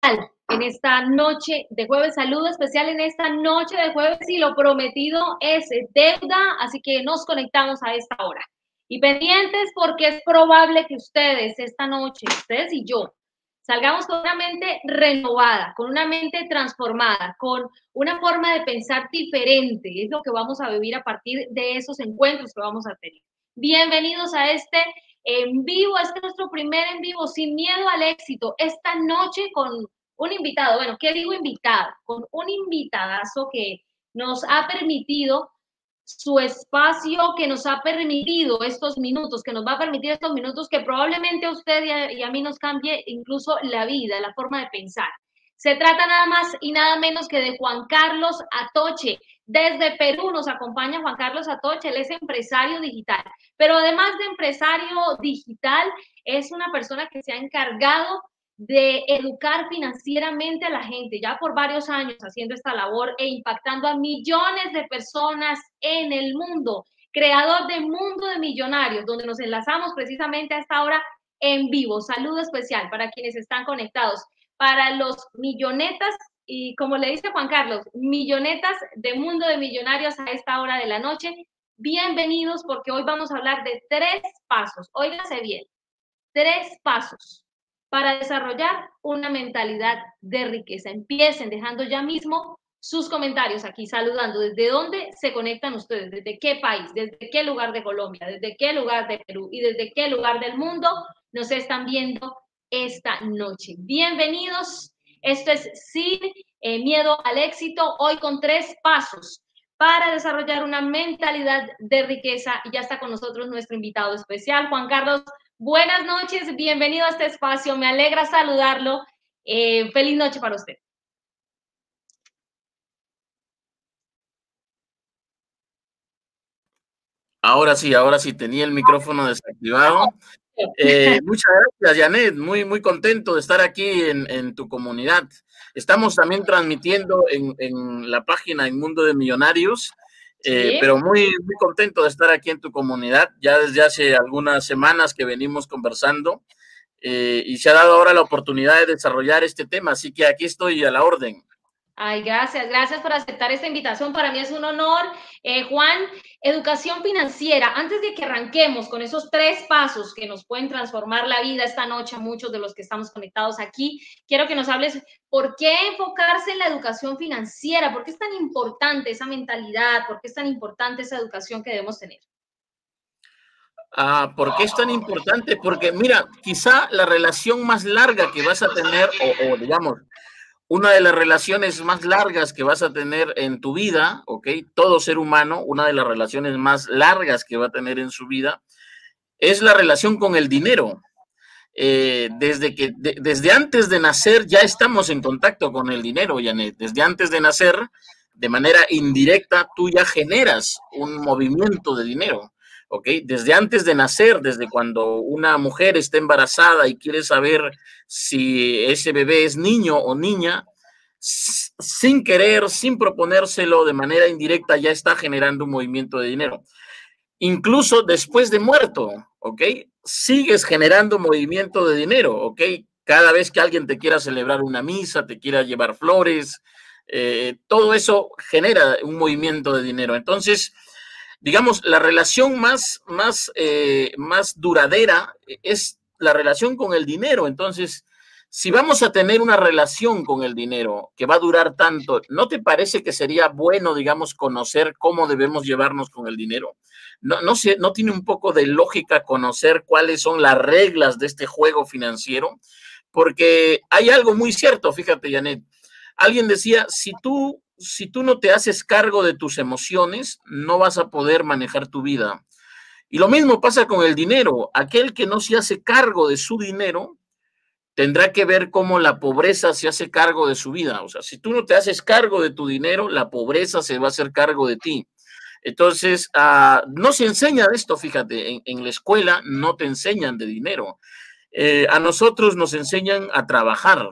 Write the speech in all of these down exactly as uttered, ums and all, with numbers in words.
en esta noche de jueves, saludo especial en esta noche de jueves y lo prometido es deuda, así que nos conectamos a esta hora. Y pendientes porque es probable que ustedes esta noche, ustedes y yo, salgamos con una mente renovada, con una mente transformada, con una forma de pensar diferente. Es lo que vamos a vivir a partir de esos encuentros que vamos a tener. Bienvenidos a este en vivo, este es nuestro primer en vivo, sin miedo al éxito, esta noche con un invitado, bueno, ¿qué digo invitado? Con un invitadazo que nos ha permitido su espacio, que nos ha permitido estos minutos, que nos va a permitir estos minutos que probablemente a usted y a, y a mí nos cambie incluso la vida, la forma de pensar. Se trata nada más y nada menos que de Juan Carlos Atoche. Desde Perú nos acompaña Juan Carlos Atoche, él es empresario digital, pero además de empresario digital, es una persona que se ha encargado de educar financieramente a la gente, ya por varios años haciendo esta labor e impactando a millones de personas en el mundo, creador de Mundo de Millonarios, donde nos enlazamos precisamente a esta hora en vivo. Saludo especial para quienes están conectados, para los millonetas y como le dice Juan Carlos, millonetas de Mundo de Millonarios a esta hora de la noche. Bienvenidos porque hoy vamos a hablar de tres pasos, óiganse bien, tres pasos para desarrollar una mentalidad de riqueza. Empiecen dejando ya mismo sus comentarios aquí, saludando. ¿Desde dónde se conectan ustedes? ¿Desde qué país? ¿Desde qué lugar de Colombia? ¿Desde qué lugar de Perú? ¿Y desde qué lugar del mundo nos están viendo esta noche? Bienvenidos. Esto es Sin eh, Miedo al Éxito, hoy con tres pasos para desarrollar una mentalidad de riqueza. Y ya está con nosotros nuestro invitado especial, Juan Carlos. Buenas noches, bienvenido a este espacio, me alegra saludarlo. Eh, feliz noche para usted. Ahora sí, ahora sí, tenía el micrófono desactivado. Eh, muchas gracias, Janet, muy, muy contento de estar aquí en, en tu comunidad. Estamos también transmitiendo en, en la página en Mundo de Millonarios, eh, Sí. pero muy, muy contento de estar aquí en tu comunidad, ya desde hace algunas semanas que venimos conversando eh, y se ha dado ahora la oportunidad de desarrollar este tema, así que aquí estoy a la orden. Ay, gracias, gracias por aceptar esta invitación. Para mí es un honor. Eh, Juan, educación financiera. Antes de que arranquemos con esos tres pasos que nos pueden transformar la vida esta noche a muchos de los que estamos conectados aquí, quiero que nos hables por qué enfocarse en la educación financiera, por qué es tan importante esa mentalidad, por qué es tan importante esa educación que debemos tener. Ah, ¿por qué es tan importante? Porque mira, quizá la relación más larga que vas a tener, o, o digamos, una de las relaciones más largas que vas a tener en tu vida, ¿ok? Todo ser humano, una de las relaciones más largas que va a tener en su vida, es la relación con el dinero. Eh, desde que, de, desde antes de nacer ya estamos en contacto con el dinero, Janet. Desde antes de nacer, de manera indirecta, tú ya generas un movimiento de dinero. ¿Ok? Desde antes de nacer, desde cuando una mujer está embarazada y quiere saber si ese bebé es niño o niña, sin querer, sin proponérselo, de manera indirecta, ya está generando un movimiento de dinero. Incluso después de muerto, ¿ok? Sigues generando movimiento de dinero, ¿ok? Cada vez que alguien te quiera celebrar una misa, te quiera llevar flores, eh, todo eso genera un movimiento de dinero. Entonces, digamos, la relación más, más, eh, más duradera es la relación con el dinero. Entonces, si vamos a tener una relación con el dinero que va a durar tanto, ¿no te parece que sería bueno, digamos, conocer cómo debemos llevarnos con el dinero? No, no, sé, ¿no tiene un poco de lógica conocer cuáles son las reglas de este juego financiero? Porque hay algo muy cierto, fíjate, Janet. Alguien decía, si tú si tú no te haces cargo de tus emociones, no vas a poder manejar tu vida. Y lo mismo pasa con el dinero. Aquel que no se hace cargo de su dinero, tendrá que ver cómo la pobreza se hace cargo de su vida. O sea, si tú no te haces cargo de tu dinero, la pobreza se va a hacer cargo de ti. Entonces, uh, no se enseña de esto, fíjate, en, en la escuela no te enseñan de dinero. Eh, a nosotros nos enseñan a trabajar.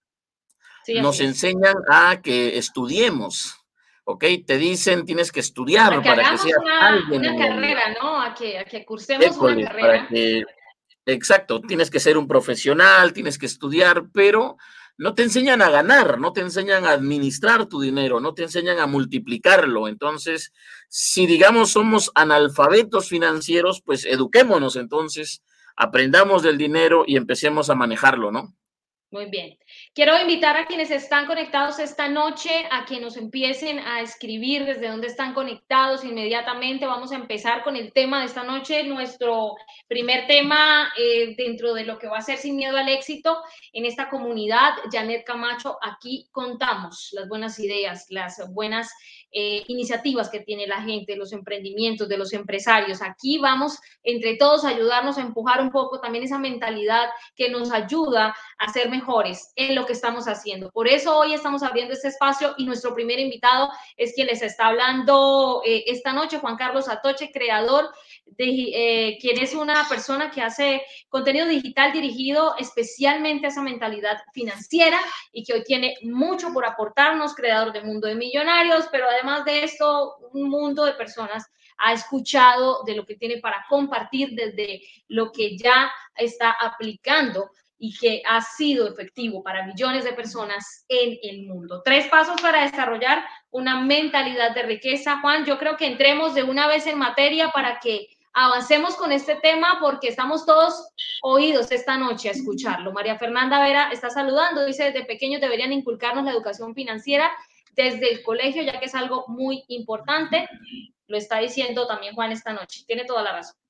Sí, nos enseñan a que estudiemos, ¿ok? Te dicen, tienes que estudiar para que para hagamos que seas una, alguien una en carrera, el... ¿no? A que, a que cursemos École, una carrera. para que, exacto, tienes que ser un profesional, tienes que estudiar, pero no te enseñan a ganar, no te enseñan a administrar tu dinero, no te enseñan a multiplicarlo. Entonces, si digamos somos analfabetos financieros, pues eduquémonos entonces, aprendamos del dinero y empecemos a manejarlo, ¿no? Muy bien. Quiero invitar a quienes están conectados esta noche a que nos empiecen a escribir desde dónde están conectados inmediatamente. Vamos a empezar con el tema de esta noche, nuestro primer tema eh, dentro de lo que va a ser Sin Miedo al Éxito en esta comunidad. Janet Camacho, aquí contamos las buenas ideas, las buenas eh, iniciativas que tiene la gente, los emprendimientos de los empresarios. Aquí vamos entre todos a ayudarnos a empujar un poco también esa mentalidad que nos ayuda a ser mejores en lo que estamos haciendo. Por eso hoy estamos abriendo este espacio y nuestro primer invitado es quien les está hablando eh, esta noche, Juan Carlos Atoche, creador de eh, quien es una persona que hace contenido digital dirigido especialmente a esa mentalidad financiera y que hoy tiene mucho por aportarnos, creador de Mundo de Millonarios, pero además de esto, un mundo de personas ha escuchado de lo que tiene para compartir desde lo que ya está aplicando y que ha sido efectivo para millones de personas en el mundo. Tres pasos para desarrollar una mentalidad de riqueza. Juan, yo creo que entremos de una vez en materia para que avancemos con este tema porque estamos todos oídos esta noche a escucharlo. María Fernanda Vera está saludando, dice, desde pequeños deberían inculcarnos la educación financiera desde el colegio, ya que es algo muy importante. Lo está diciendo también Juan esta noche. Tiene toda la razón.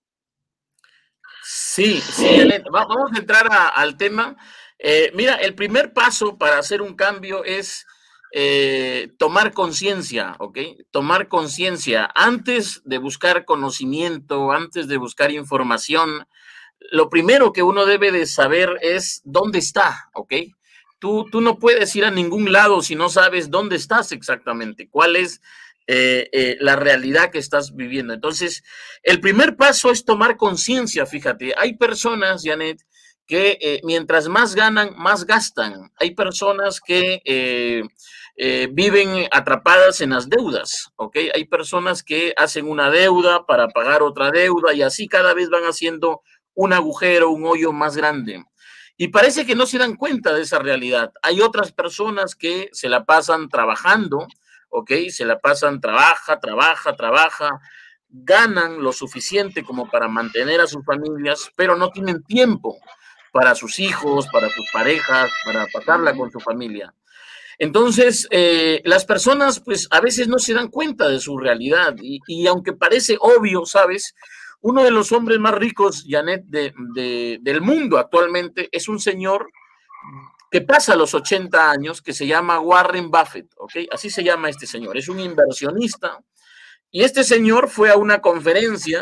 Sí, sí, Janet. Vamos a entrar a, al tema. Eh, mira, el primer paso para hacer un cambio es eh, tomar conciencia, ¿ok? Tomar conciencia. Antes de buscar conocimiento, antes de buscar información, lo primero que uno debe de saber es dónde está, ¿ok? Tú, tú no puedes ir a ningún lado si no sabes dónde estás exactamente, cuál es Eh, eh, la realidad que estás viviendo. Entonces, el primer paso es tomar conciencia, fíjate, hay personas, Janet, que eh, mientras más ganan, más gastan. Hay personas que eh, eh, viven atrapadas en las deudas, ¿ok? Hay personas que hacen una deuda para pagar otra deuda y así cada vez van haciendo un agujero, un hoyo más grande. Y parece que no se dan cuenta de esa realidad. Hay otras personas que se la pasan trabajando, ¿ok? Se la pasan, trabaja, trabaja, trabaja, ganan lo suficiente como para mantener a sus familias, pero no tienen tiempo para sus hijos, para sus parejas, para pasarla con su familia. Entonces, eh, las personas, pues, a veces no se dan cuenta de su realidad y, y aunque parece obvio, ¿sabes? Uno de los hombres más ricos, Janet, de, de, del mundo actualmente es un señor que pasa los ochenta años, que se llama Warren Buffett, ¿ok? Así se llama este señor, es un inversionista. Y este señor fue a una conferencia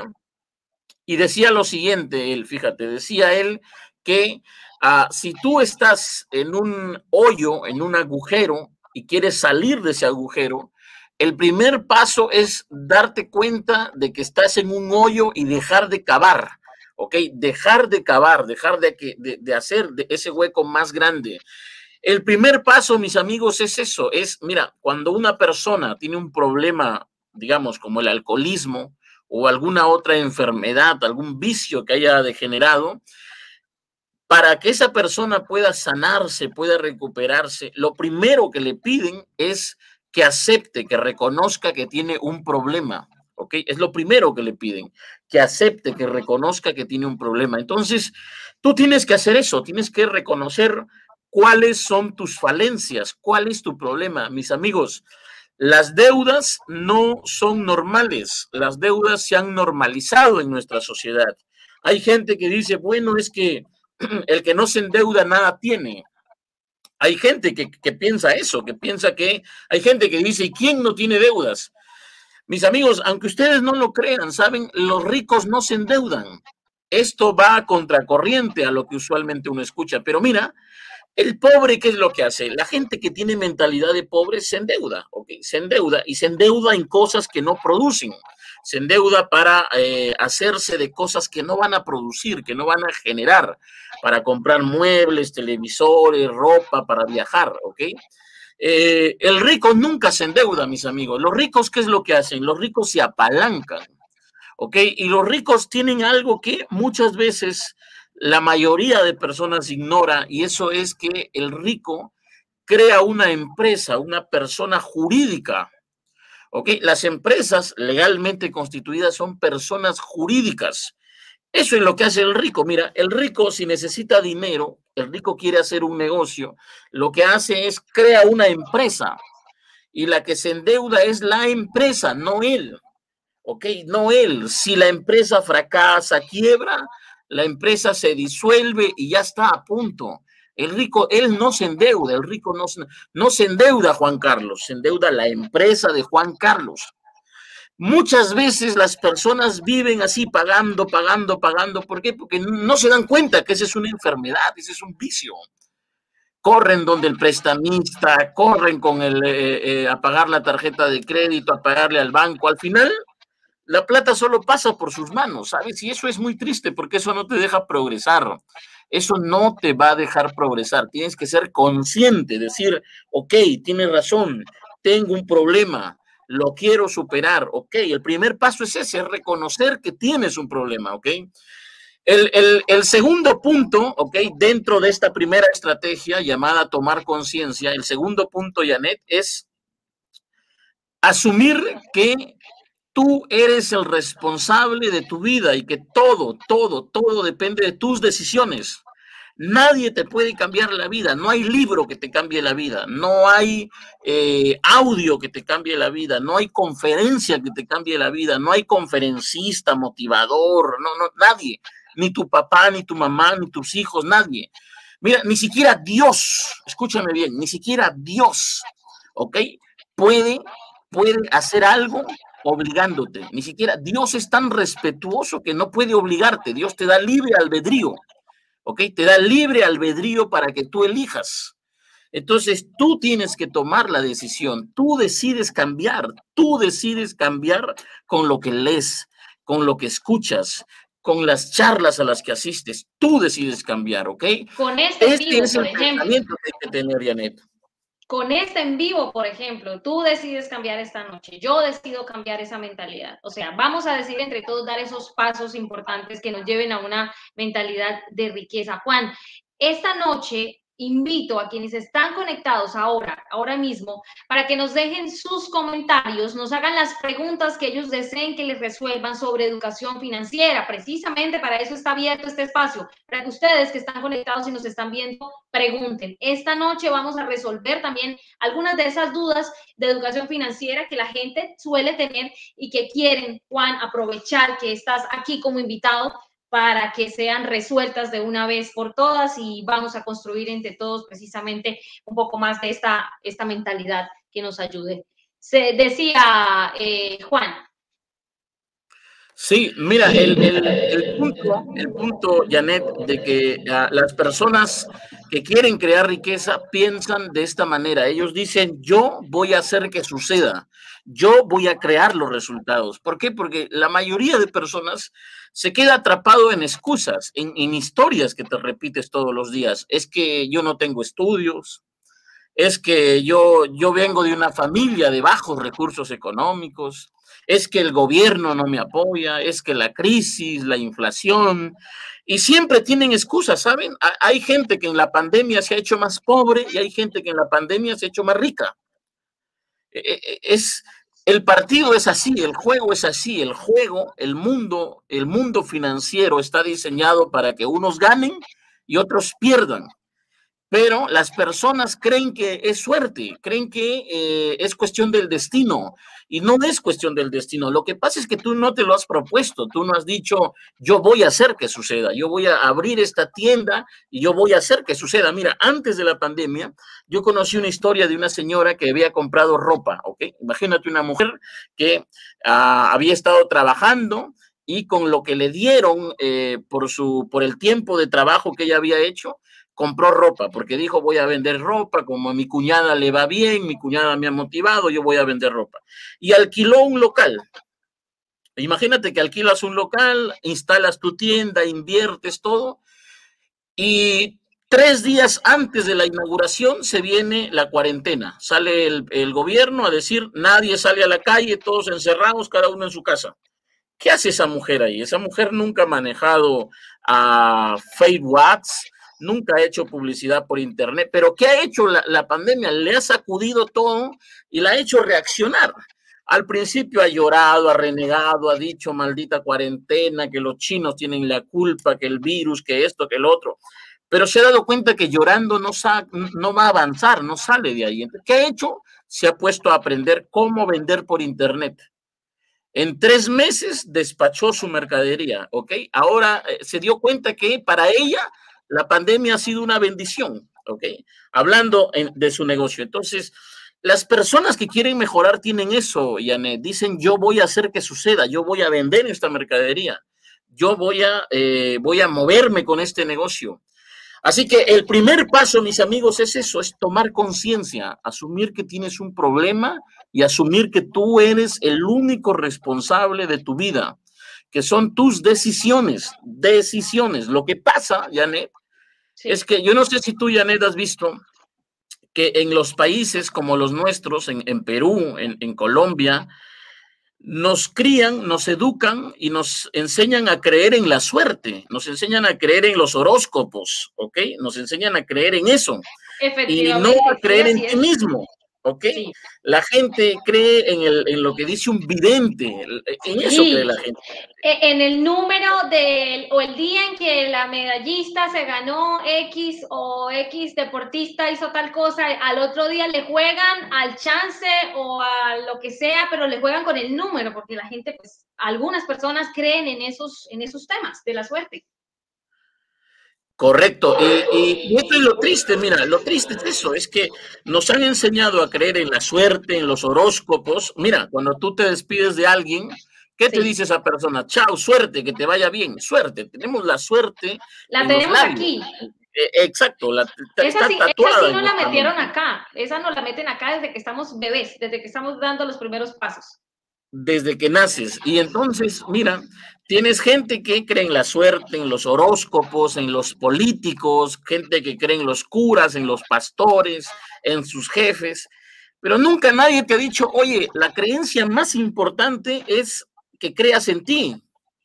y decía lo siguiente, él, fíjate, decía él que uh, si tú estás en un hoyo, en un agujero, y quieres salir de ese agujero, el primer paso es darte cuenta de que estás en un hoyo y dejar de cavar. ¿Ok? Dejar de cavar, dejar de, de, de hacer de ese hueco más grande. El primer paso, mis amigos, es eso, es, mira, cuando una persona tiene un problema, digamos, como el alcoholismo o alguna otra enfermedad, algún vicio que haya degenerado, para que esa persona pueda sanarse, pueda recuperarse, lo primero que le piden es que acepte, que reconozca que tiene un problema. ¿Ok? Es lo primero que le piden, que acepte, que reconozca que tiene un problema. Entonces, tú tienes que hacer eso, tienes que reconocer cuáles son tus falencias, cuál es tu problema. Mis amigos, las deudas no son normales, las deudas se han normalizado en nuestra sociedad. Hay gente que dice, bueno, es que el que no se endeuda nada tiene. Hay gente que, que piensa eso, que piensa que, hay gente que dice, ¿y quién no tiene deudas? Mis amigos, aunque ustedes no lo crean, saben, los ricos no se endeudan. Esto va a contracorriente a lo que usualmente uno escucha. Pero mira, el pobre, ¿qué es lo que hace? La gente que tiene mentalidad de pobre se endeuda, ¿ok? Se endeuda y se endeuda en cosas que no producen. Se endeuda para eh, hacerse de cosas que no van a producir, que no van a generar, para comprar muebles, televisores, ropa, para viajar, ¿ok? Eh, el rico nunca se endeuda, mis amigos. Los ricos, ¿qué es lo que hacen? Los ricos se apalancan, ¿ok? Y los ricos tienen algo que muchas veces la mayoría de personas ignora, y eso es que el rico crea una empresa, una persona jurídica. ¿Ok? Las empresas legalmente constituidas son personas jurídicas. Eso es lo que hace el rico. Mira, el rico, si necesita dinero, el rico quiere hacer un negocio, lo que hace es crea una empresa, y la que se endeuda es la empresa, no él. ¿Ok? No él. Si la empresa fracasa, quiebra, la empresa se disuelve y ya está a punto. El rico, él no se endeuda, el rico no, no se endeuda, Juan Carlos, se endeuda la empresa de Juan Carlos. Muchas veces las personas viven así, pagando, pagando, pagando. ¿Por qué? Porque no se dan cuenta que esa es una enfermedad, ese es un vicio. Corren donde el prestamista, corren con el, eh, eh, a pagar la tarjeta de crédito, a pagarle al banco. Al final, la plata solo pasa por sus manos, ¿sabes? Y eso es muy triste porque eso no te deja progresar. Eso no te va a dejar progresar. Tienes que ser consciente, decir, ok, tienes razón, tengo un problema, lo quiero superar, ok. El primer paso es ese, es reconocer que tienes un problema, ok. El, el, el segundo punto, ok, dentro de esta primera estrategia llamada tomar conciencia, el segundo punto, Janet, es asumir que tú eres el responsable de tu vida y que todo, todo, todo depende de tus decisiones. Nadie te puede cambiar la vida, no hay libro que te cambie la vida, no hay eh, audio que te cambie la vida, no hay conferencia que te cambie la vida, no hay conferencista, motivador, no, no, nadie, ni tu papá, ni tu mamá, ni tus hijos, nadie. Mira, ni siquiera Dios, escúchame bien, ni siquiera Dios, ¿ok? Puede, puede hacer algo obligándote, ni siquiera Dios es tan respetuoso que no puede obligarte, Dios te da libre albedrío. ¿Ok? Te da libre albedrío para que tú elijas. Entonces, tú tienes que tomar la decisión. Tú decides cambiar. Tú decides cambiar con lo que lees, con lo que escuchas, con las charlas a las que asistes. Tú decides cambiar, ¿ok? Con este, este vivo, es el por ejemplo. pensamiento que hay que tener, Janet. Con este en vivo, por ejemplo, tú decides cambiar esta noche, yo decido cambiar esa mentalidad. O sea, vamos a decidir entre todos dar esos pasos importantes que nos lleven a una mentalidad de riqueza. Juan, esta noche invito a quienes están conectados ahora, ahora mismo, para que nos dejen sus comentarios, nos hagan las preguntas que ellos deseen que les resuelvan sobre educación financiera. Precisamente para eso está abierto este espacio, para que ustedes que están conectados y nos están viendo, pregunten. Esta noche vamos a resolver también algunas de esas dudas de educación financiera que la gente suele tener y que quieren, Juan, aprovechar que estás aquí como invitado para que sean resueltas de una vez por todas y vamos a construir entre todos precisamente un poco más de esta, esta mentalidad que nos ayude. Se decía eh, Juan. Sí, mira, el, el, el punto, el punto, Janet, de que uh, las personas que quieren crear riqueza piensan de esta manera. Ellos dicen, yo voy a hacer que suceda, yo voy a crear los resultados. ¿Por qué? Porque la mayoría de personas se queda atrapado en excusas, en, en historias que te repites todos los días. Es que yo no tengo estudios, es que yo, yo vengo de una familia de bajos recursos económicos, es que el gobierno no me apoya, es que la crisis, la inflación, y siempre tienen excusas, ¿saben? Hay gente que en la pandemia se ha hecho más pobre y hay gente que en la pandemia se ha hecho más rica. Es, el partido es así, el juego es así, el juego, el mundo, el mundo financiero está diseñado para que unos ganen y otros pierdan. Pero las personas creen que es suerte, creen que eh, es cuestión del destino y no es cuestión del destino. Lo que pasa es que tú no te lo has propuesto, tú no has dicho, yo voy a hacer que suceda, yo voy a abrir esta tienda y yo voy a hacer que suceda. Mira, antes de la pandemia, yo conocí una historia de una señora que había comprado ropa, ¿ok? Imagínate una mujer que uh, había estado trabajando y con lo que le dieron eh, por, su, por el tiempo de trabajo que ella había hecho, compró ropa, porque dijo, voy a vender ropa, como a mi cuñada le va bien, mi cuñada me ha motivado, yo voy a vender ropa. Y alquiló un local. Imagínate que alquilas un local, instalas tu tienda, inviertes todo, y tres días antes de la inauguración se viene la cuarentena. Sale el, el gobierno a decir, nadie sale a la calle, todos encerrados, cada uno en su casa. ¿Qué hace esa mujer ahí? Esa mujer nunca ha manejado a Facebook Ads, nunca ha hecho publicidad por internet, pero ¿qué ha hecho la, la pandemia? Le ha sacudido todo y la ha hecho reaccionar. Al principio ha llorado, ha renegado, ha dicho maldita cuarentena, que los chinos tienen la culpa, que el virus, que esto, que el otro, pero se ha dado cuenta que llorando no, no va a avanzar, no sale de ahí. Entonces, ¿qué ha hecho? Se ha puesto a aprender cómo vender por internet. En tres meses despachó su mercadería, ¿ok? Ahora eh, se dio cuenta que para ella la pandemia ha sido una bendición, ¿ok? Hablando en, de su negocio. Entonces, las personas que quieren mejorar tienen eso, Janet. Dicen, yo voy a hacer que suceda, yo voy a vender esta mercadería, yo voy a, eh, voy a moverme con este negocio. Así que el primer paso, mis amigos, es eso, es tomar conciencia, asumir que tienes un problema y asumir que tú eres el único responsable de tu vida, que son tus decisiones, decisiones. Lo que pasa, Janet, sí. es que yo no sé si tú, Janet, has visto que en los países como los nuestros, en, en Perú, en, en Colombia, nos crían, nos educan y nos enseñan a creer en la suerte, nos enseñan a creer en los horóscopos, ¿ok? Nos enseñan a creer en eso y no a creer en ti mismo, ¿ok? Sí. La gente cree en, el, en lo que dice un vidente, en eso sí. cree la gente. En el número del, o el día en que la medallista se ganó X o X deportista hizo tal cosa, al otro día le juegan al chance o a lo que sea, pero le juegan con el número, porque la gente, pues, algunas personas creen en esos, en esos temas de la suerte. Correcto, y, y, y esto es lo triste, mira, lo triste es eso, es que nos han enseñado a creer en la suerte, en los horóscopos. Mira, cuando tú te despides de alguien, ¿qué sí. te dice esa persona? Chao, suerte, que te vaya bien, suerte, tenemos la suerte. La tenemos aquí. Eh, exacto, la, esa, sí, esa sí no la metieron mente. acá, esa no la meten acá desde que estamos bebés, desde que estamos dando los primeros pasos. Desde que naces, y entonces, mira, tienes gente que cree en la suerte, en los horóscopos, en los políticos, gente que cree en los curas, en los pastores, en sus jefes, pero nunca nadie te ha dicho, oye, la creencia más importante es que creas en ti.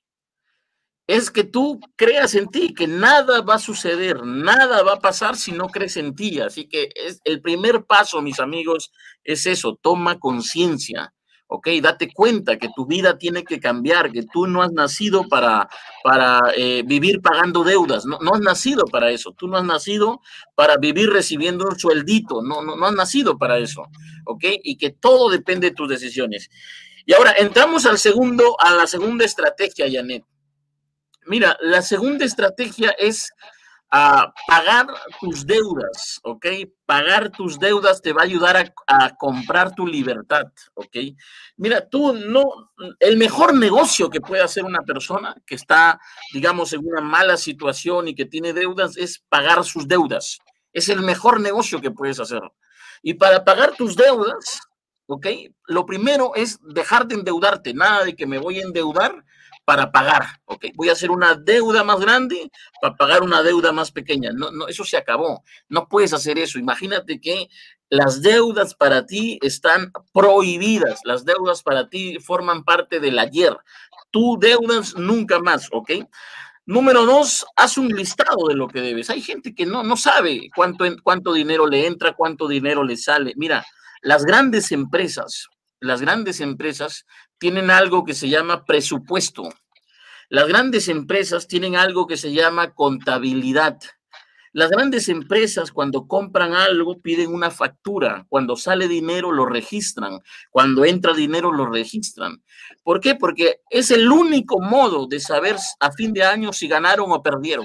Es que tú creas en ti, que nada va a suceder, nada va a pasar si no crees en ti. Así que es, el primer paso, mis amigos, es eso, toma conciencia. ¿Ok? Date cuenta que tu vida tiene que cambiar, que tú no has nacido para, para eh, vivir pagando deudas, no, no has nacido para eso, tú no has nacido para vivir recibiendo un sueldito, no, no, no has nacido para eso, ¿ok? Y que todo depende de tus decisiones. Y ahora entramos al segundo, a la segunda estrategia, Janet. Mira, la segunda estrategia es a pagar tus deudas, ¿ok? Pagar tus deudas te va a ayudar a, a comprar tu libertad, ¿ok? Mira, tú no, el mejor negocio que puede hacer una persona que está, digamos, en una mala situación y que tiene deudas es pagar sus deudas. Es el mejor negocio que puedes hacer. Y para pagar tus deudas, ¿ok? Lo primero es dejar de endeudarte, nada de que me voy a endeudar para pagar, ¿ok? Voy a hacer una deuda más grande para pagar una deuda más pequeña. No, no, eso se acabó. No puedes hacer eso. Imagínate que las deudas para ti están prohibidas. Las deudas para ti forman parte del ayer. Tú deudas nunca más, ¿ok? Número dos, haz un listado de lo que debes. Hay gente que no, no sabe cuánto, cuánto dinero le entra, cuánto dinero le sale. Mira, las grandes empresas, las grandes empresas tienen algo que se llama presupuesto. Las grandes empresas tienen algo que se llama contabilidad. Las grandes empresas cuando compran algo piden una factura. Cuando sale dinero lo registran. Cuando entra dinero lo registran. ¿Por qué? Porque es el único modo de saber a fin de año si ganaron o perdieron.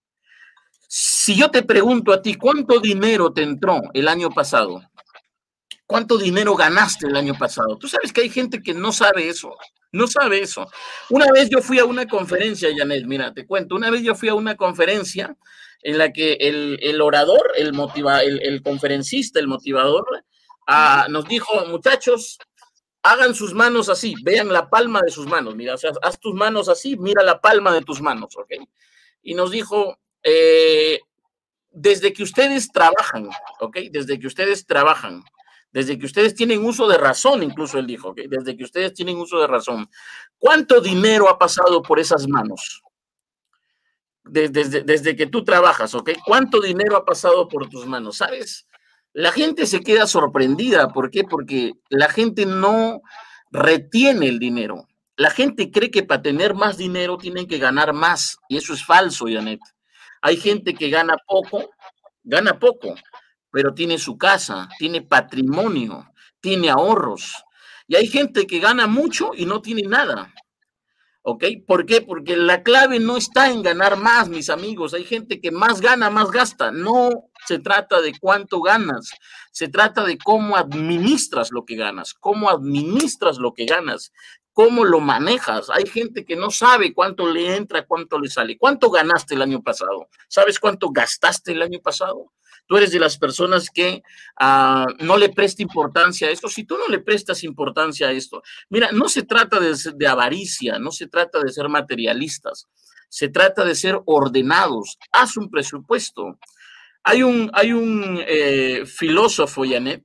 Si yo te pregunto a ti, ¿cuánto dinero te entró el año pasado? ¿Cuánto dinero ganaste el año pasado? Tú sabes que hay gente que no sabe eso, no sabe eso. Una vez yo fui a una conferencia, Janet, mira, te cuento, una vez yo fui a una conferencia en la que el, el orador, el, motiva, el, el conferencista, el motivador, uh, nos dijo, muchachos, hagan sus manos así, vean la palma de sus manos, mira, o sea, haz tus manos así, mira la palma de tus manos, ¿ok? Y nos dijo, eh, desde que ustedes trabajan, ¿ok? Desde que ustedes trabajan, desde que ustedes tienen uso de razón, incluso él dijo, ¿okay? Desde que ustedes tienen uso de razón, ¿cuánto dinero ha pasado por esas manos? desde, desde que tú trabajas, ¿ok? ¿Cuánto dinero ha pasado por tus manos? ¿Sabes? La gente se queda sorprendida. ¿Por qué? Porque la gente no retiene el dinero. La gente cree que para tener más dinero tienen que ganar más. Y eso es falso, Janet. Hay Sí. gente que gana poco, gana poco, pero tiene su casa, tiene patrimonio, tiene ahorros. Y hay gente que gana mucho y no tiene nada. ¿Ok? ¿Por qué? Porque la clave no está en ganar más, mis amigos. Hay gente que más gana, más gasta. No se trata de cuánto ganas, se trata de cómo administras lo que ganas, cómo administras lo que ganas, cómo lo manejas. Hay gente que no sabe cuánto le entra, cuánto le sale. ¿Cuánto ganaste el año pasado? ¿Sabes cuánto gastaste el año pasado? Tú eres de las personas que uh, no le presta importancia a esto. Si tú no le prestas importancia a esto, mira, no se trata de, de avaricia, no se trata de ser materialistas, se trata de ser ordenados. Haz un presupuesto. Hay un, hay un eh, filósofo, Janet,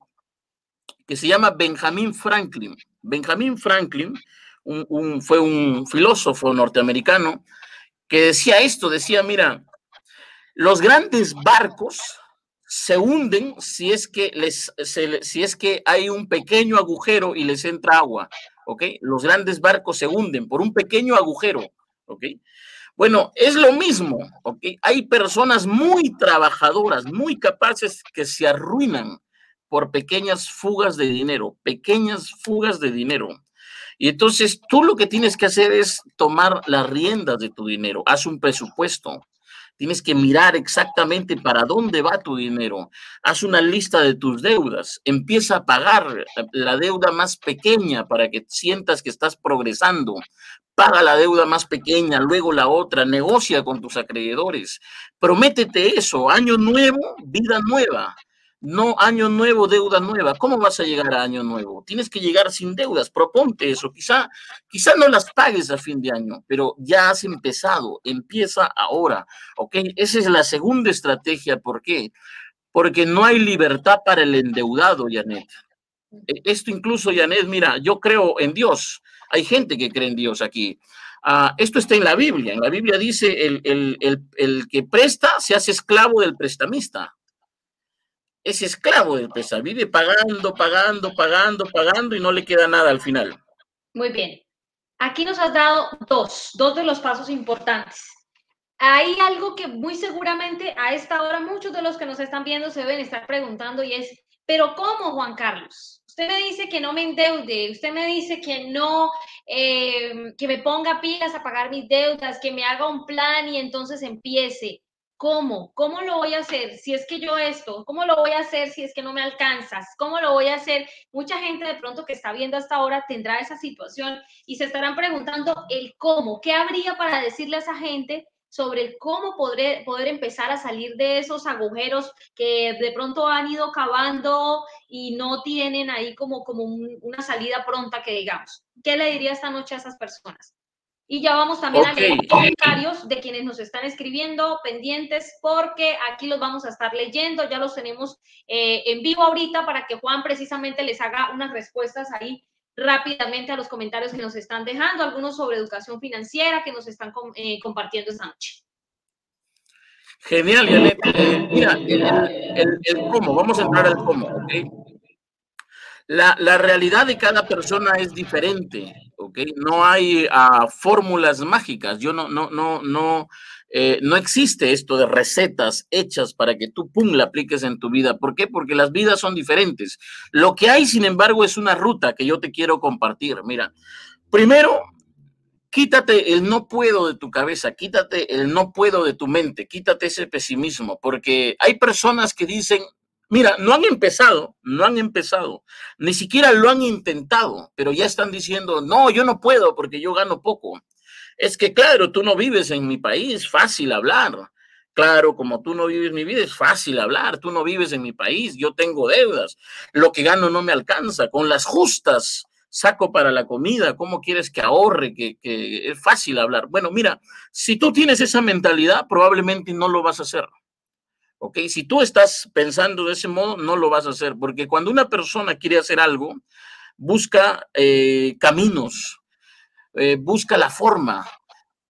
que se llama Benjamin Franklin. Benjamin Franklin un, un, fue un filósofo norteamericano que decía esto, decía, mira, los grandes barcos se hunden si es que les se, si es que hay un pequeño agujero y les entra agua, ¿ok? Los grandes barcos se hunden por un pequeño agujero, ¿ok? Bueno, es lo mismo, ¿ok? Hay personas muy trabajadoras, muy capaces que se arruinan por pequeñas fugas de dinero, pequeñas fugas de dinero. Y entonces tú lo que tienes que hacer es tomar las riendas de tu dinero, haz un presupuesto. Tienes que mirar exactamente para dónde va tu dinero. Haz una lista de tus deudas. Empieza a pagar la deuda más pequeña para que sientas que estás progresando. Paga la deuda más pequeña, luego la otra. Negocia con tus acreedores. Prométete eso. Año nuevo, vida nueva. No año nuevo, deuda nueva. ¿Cómo vas a llegar a año nuevo? Tienes que llegar sin deudas. Proponte eso. Quizá, quizá no las pagues a fin de año, pero ya has empezado. Empieza ahora. ¿Ok? Esa es la segunda estrategia. ¿Por qué? Porque no hay libertad para el endeudado, Janet. Esto incluso, Janet, mira, yo creo en Dios. Hay gente que cree en Dios aquí. Uh, esto está en la Biblia. En la Biblia dice, el, el, el, el que presta se hace esclavo del prestamista. Es esclavo del prestamista. Vive pagando, pagando, pagando, pagando y no le queda nada al final. Muy bien. Aquí nos has dado dos, dos de los pasos importantes. Hay algo que muy seguramente a esta hora muchos de los que nos están viendo se deben estar preguntando y es, ¿pero cómo, Juan Carlos? Usted me dice que no me endeude, usted me dice que no, eh, que me ponga pilas a pagar mis deudas, que me haga un plan y entonces empiece. ¿Cómo? ¿Cómo lo voy a hacer si es que yo esto? ¿Cómo lo voy a hacer si es que no me alcanzas? ¿Cómo lo voy a hacer? Mucha gente de pronto que está viendo hasta ahora tendrá esa situación y se estarán preguntando el cómo. ¿Qué habría para decirle a esa gente sobre el cómo poder, poder empezar a salir de esos agujeros que de pronto han ido cavando y no tienen ahí como, como un, una salida pronta que digamos? ¿Qué le diría esta noche a esas personas? Y ya vamos también okay. a leer comentarios de quienes nos están escribiendo, pendientes, porque aquí los vamos a estar leyendo, ya los tenemos eh, en vivo ahorita para que Juan precisamente les haga unas respuestas ahí rápidamente a los comentarios que nos están dejando, algunos sobre educación financiera que nos están eh, compartiendo esta noche. Genial, Janet. Eh, mira, el, el, el cómo, vamos a entrar al cómo, ¿ok? La, la realidad de cada persona es diferente, ¿ok? No hay uh, fórmulas mágicas. Yo no, no, no, no, eh, no existe esto de recetas hechas para que tú, pum, la apliques en tu vida. ¿Por qué? Porque las vidas son diferentes. Lo que hay, sin embargo, es una ruta que yo te quiero compartir. Mira, primero, quítate el no puedo de tu cabeza, quítate el no puedo de tu mente, quítate ese pesimismo, porque hay personas que dicen, mira, no han empezado, no han empezado, ni siquiera lo han intentado, pero ya están diciendo, no, yo no puedo porque yo gano poco. Es que, claro, tú no vives en mi país, fácil hablar. Claro, como tú no vives mi vida, es fácil hablar. Tú no vives en mi país, yo tengo deudas. Lo que gano no me alcanza. Con las justas saco para la comida. ¿Cómo quieres que ahorre? Que, que es fácil hablar. Bueno, mira, si tú tienes esa mentalidad, probablemente no lo vas a hacer. ¿Ok? Si tú estás pensando de ese modo, no lo vas a hacer, porque cuando una persona quiere hacer algo, busca eh, caminos, eh, busca la forma,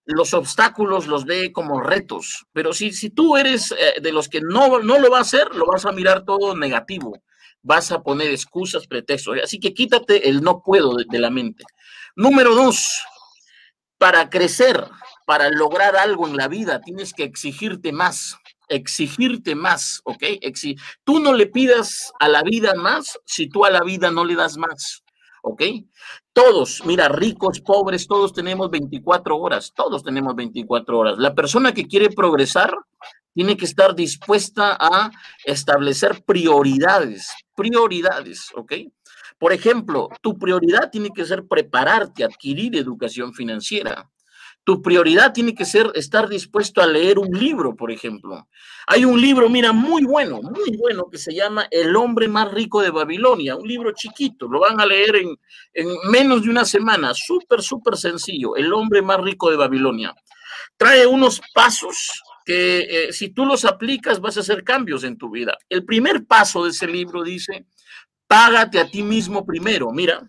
los obstáculos los ve como retos, pero si, si tú eres eh, de los que no, no lo va a hacer, lo vas a mirar todo negativo, vas a poner excusas, pretextos, así que quítate el no puedo de, de la mente. Número dos, para crecer, para lograr algo en la vida, tienes que exigirte más, exigirte más, ¿ok? Exi tú no le pidas a la vida más si tú a la vida no le das más, ¿ok? Todos, mira, ricos, pobres, todos tenemos veinticuatro horas, todos tenemos veinticuatro horas. La persona que quiere progresar tiene que estar dispuesta a establecer prioridades, prioridades, ¿ok? Por ejemplo, tu prioridad tiene que ser prepararte, adquirir educación financiera. Tu prioridad tiene que ser estar dispuesto a leer un libro, por ejemplo. Hay un libro, mira, muy bueno, muy bueno, que se llama El hombre más rico de Babilonia, un libro chiquito, lo van a leer en, en menos de una semana, súper, súper sencillo, El hombre más rico de Babilonia. Trae unos pasos que eh, si tú los aplicas vas a hacer cambios en tu vida. El primer paso de ese libro dice, págate a ti mismo primero, mira,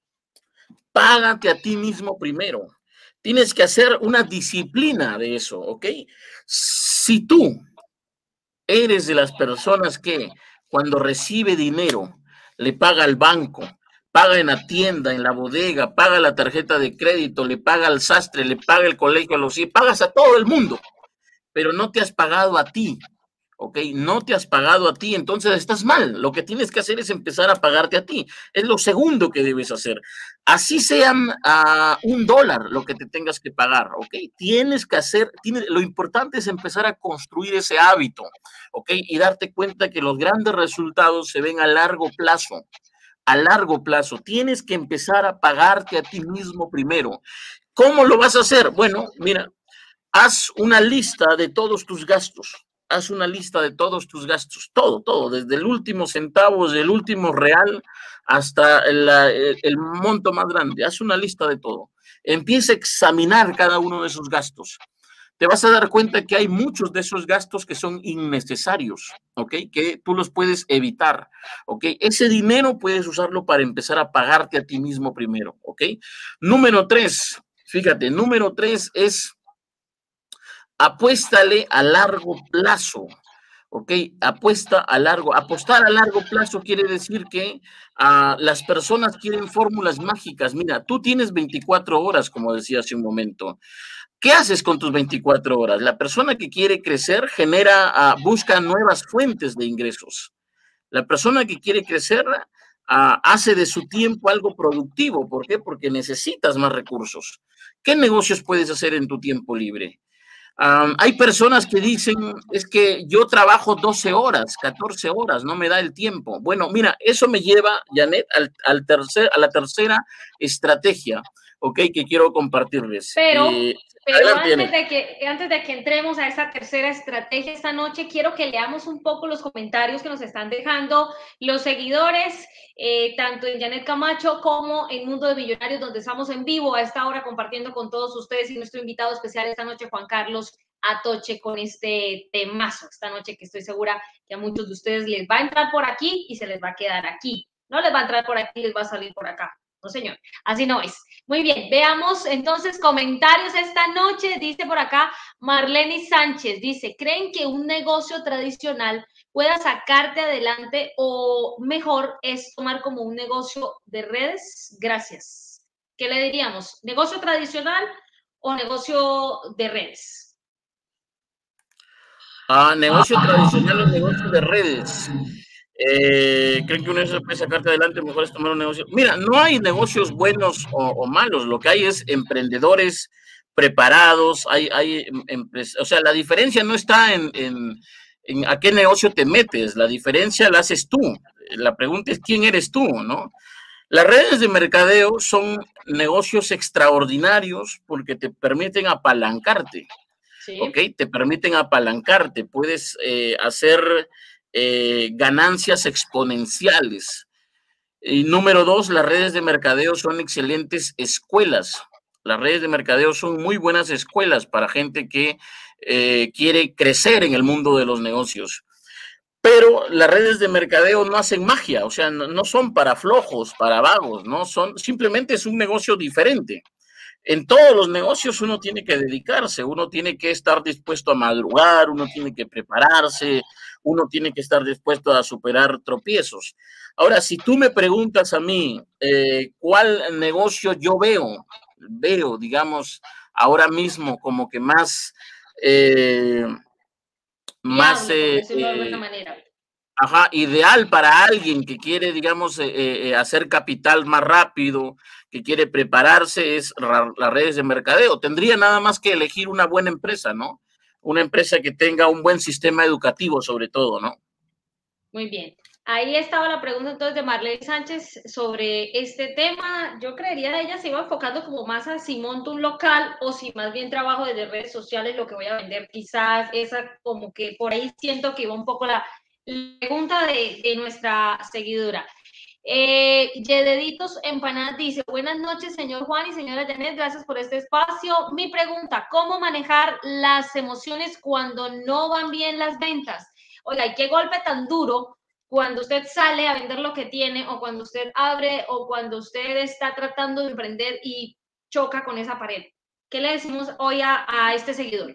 págate a ti mismo primero. Tienes que hacer una disciplina de eso, ¿ok? Si tú eres de las personas que cuando recibe dinero le paga al banco, paga en la tienda, en la bodega, paga la tarjeta de crédito, le paga al sastre, le paga el colegio, a los hijos, pagas a todo el mundo, pero no te has pagado a ti, ¿ok? No te has pagado a ti, entonces estás mal. Lo que tienes que hacer es empezar a pagarte a ti. Es lo segundo que debes hacer. Así sean uh, un dólar lo que te tengas que pagar, ¿ok? Tienes que hacer, tiene, lo importante es empezar a construir ese hábito, ¿ok? Y darte cuenta que los grandes resultados se ven a largo plazo. A largo plazo. Tienes que empezar a pagarte a ti mismo primero. ¿Cómo lo vas a hacer? Bueno, mira, haz una lista de todos tus gastos. Haz una lista de todos tus gastos, todo, todo, desde el último centavo, desde el último real hasta el, el, el monto más grande. Haz una lista de todo. Empieza a examinar cada uno de esos gastos. Te vas a dar cuenta que hay muchos de esos gastos que son innecesarios, ¿ok? Que tú los puedes evitar, ¿ok? Ese dinero puedes usarlo para empezar a pagarte a ti mismo primero, ¿ok? Número tres, fíjate, número tres es apuéstale a largo plazo, ¿ok? Apuesta a largo, apostar a largo plazo quiere decir que uh, las personas quieren fórmulas mágicas. Mira, tú tienes veinticuatro horas, como decía hace un momento. ¿Qué haces con tus veinticuatro horas? La persona que quiere crecer genera, uh, busca nuevas fuentes de ingresos. La persona que quiere crecer uh, hace de su tiempo algo productivo. ¿Por qué? Porque necesitas más recursos. ¿Qué negocios puedes hacer en tu tiempo libre? Um, hay personas que dicen, es que yo trabajo doce horas, catorce horas, no me da el tiempo. Bueno, mira, eso me lleva, Janet, al, al tercer, a la tercera estrategia, ¿ok? Que quiero compartirles. Pero, eh, pero antes, de que, antes de que entremos a esa tercera estrategia esta noche, quiero que leamos un poco los comentarios que nos están dejando los seguidores, eh, tanto en Janet Camacho como en Mundo de Millonarios, donde estamos en vivo a esta hora compartiendo con todos ustedes y nuestro invitado especial esta noche, Juan Carlos Atoche, con este temazo esta noche que estoy segura que a muchos de ustedes les va a entrar por aquí y se les va a quedar aquí. No les va a entrar por aquí, les va a salir por acá. No, señor, así no es. Muy bien, veamos entonces comentarios esta noche. Dice por acá Marlene Sánchez, dice, ¿creen que un negocio tradicional pueda sacarte adelante o mejor es tomar como un negocio de redes? Gracias. ¿Qué le diríamos? ¿Negocio tradicional o negocio de redes? Ah, negocio tradicional o negocio de redes. Eh, ¿Creen que uno se puede sacarte adelante? Mejor es tomar un negocio. Mira, no hay negocios buenos o, o malos. Lo que hay es emprendedores preparados. Hay, hay o sea, la diferencia no está en, en, en a qué negocio te metes. La diferencia la haces tú. La pregunta es quién eres tú, ¿no? Las redes de mercadeo son negocios extraordinarios porque te permiten apalancarte. Sí. ¿Ok? Te permiten apalancarte. Puedes eh, hacer Eh, ganancias exponenciales. Y número dos, las redes de mercadeo son excelentes escuelas. Las redes de mercadeo son muy buenas escuelas para gente que eh, quiere crecer en el mundo de los negocios. Pero las redes de mercadeo no hacen magia, o sea, no, no son para flojos, para vagos, no son, simplemente es un negocio diferente. en todos los negocios uno tiene que dedicarse, uno tiene que estar dispuesto a madrugar, uno tiene que prepararse, uno tiene que estar dispuesto a superar tropiezos. Ahora, si tú me preguntas a mí eh, cuál negocio yo veo, veo, digamos, ahora mismo como que más, eh, más, Viable, por eh, decirlo de alguna eh, manera. ajá, ideal para alguien que quiere, digamos, eh, eh, hacer capital más rápido, que quiere prepararse, es las redes de mercadeo. Tendría nada más que elegir una buena empresa, ¿no? Una empresa que tenga un buen sistema educativo, sobre todo, ¿no? Muy bien. Ahí estaba la pregunta entonces de Marlene Sánchez sobre este tema. Yo creería que ella se iba enfocando como más a si monto un local o si más bien trabajo desde redes sociales lo que voy a vender. Quizás esa como que por ahí siento que iba un poco la pregunta de, de nuestra seguidora. Eh, Yededitos Empanadas dice, buenas noches, señor Juan y señora Janet, gracias por este espacio. Mi pregunta, ¿cómo manejar las emociones cuando no van bien las ventas? Oiga, ¿y qué golpe tan duro cuando usted sale a vender lo que tiene o cuando usted abre o cuando usted está tratando de emprender y choca con esa pared? ¿Qué le decimos hoy a, a este seguidor?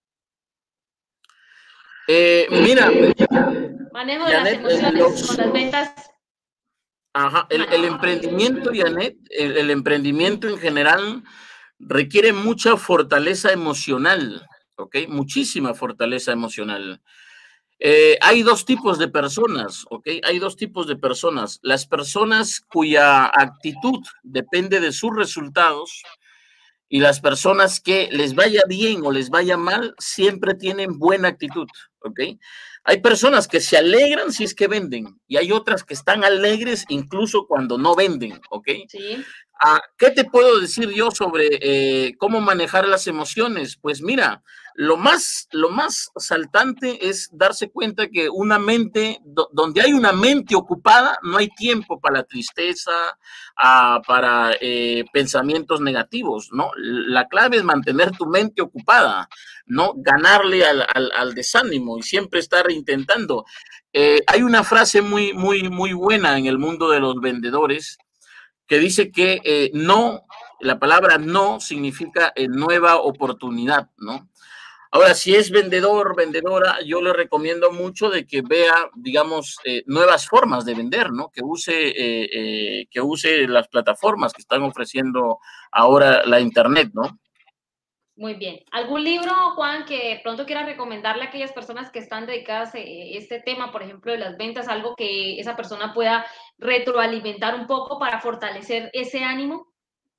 Eh, mira, Manejo de las Janet, eh, emociones los, con las ventas. ajá, el, el emprendimiento, Janet, el, el emprendimiento en general requiere mucha fortaleza emocional, ¿ok? Muchísima fortaleza emocional. Eh, hay dos tipos de personas, ¿ok? Hay dos tipos de personas. Las personas cuya actitud depende de sus resultados y las personas que les vaya bien o les vaya mal siempre tienen buena actitud, ¿ok? Hay personas que se alegran si es que venden y hay otras que están alegres incluso cuando no venden, ¿ok? Sí. Ah, ¿qué te puedo decir yo sobre eh, cómo manejar las emociones? Pues mira, lo más, lo más saltante es darse cuenta que una mente, do, donde hay una mente ocupada, no hay tiempo para la tristeza, ah, para eh, pensamientos negativos, ¿no? La clave es mantener tu mente ocupada, ¿no? Ganarle al, al, al desánimo y siempre estar intentando. Eh, hay una frase muy, muy, muy buena en el mundo de los vendedores que dice que eh, no, la palabra no significa eh, nueva oportunidad, ¿no? Ahora, si es vendedor, vendedora, yo le recomiendo mucho de que vea, digamos, eh, nuevas formas de vender, ¿no? Que use, eh, eh, que use las plataformas que están ofreciendo ahora la Internet, ¿no? Muy bien. ¿Algún libro, Juan, que pronto quiera recomendarle a aquellas personas que están dedicadas a este tema, por ejemplo, de las ventas, algo que esa persona pueda retroalimentar un poco para fortalecer ese ánimo?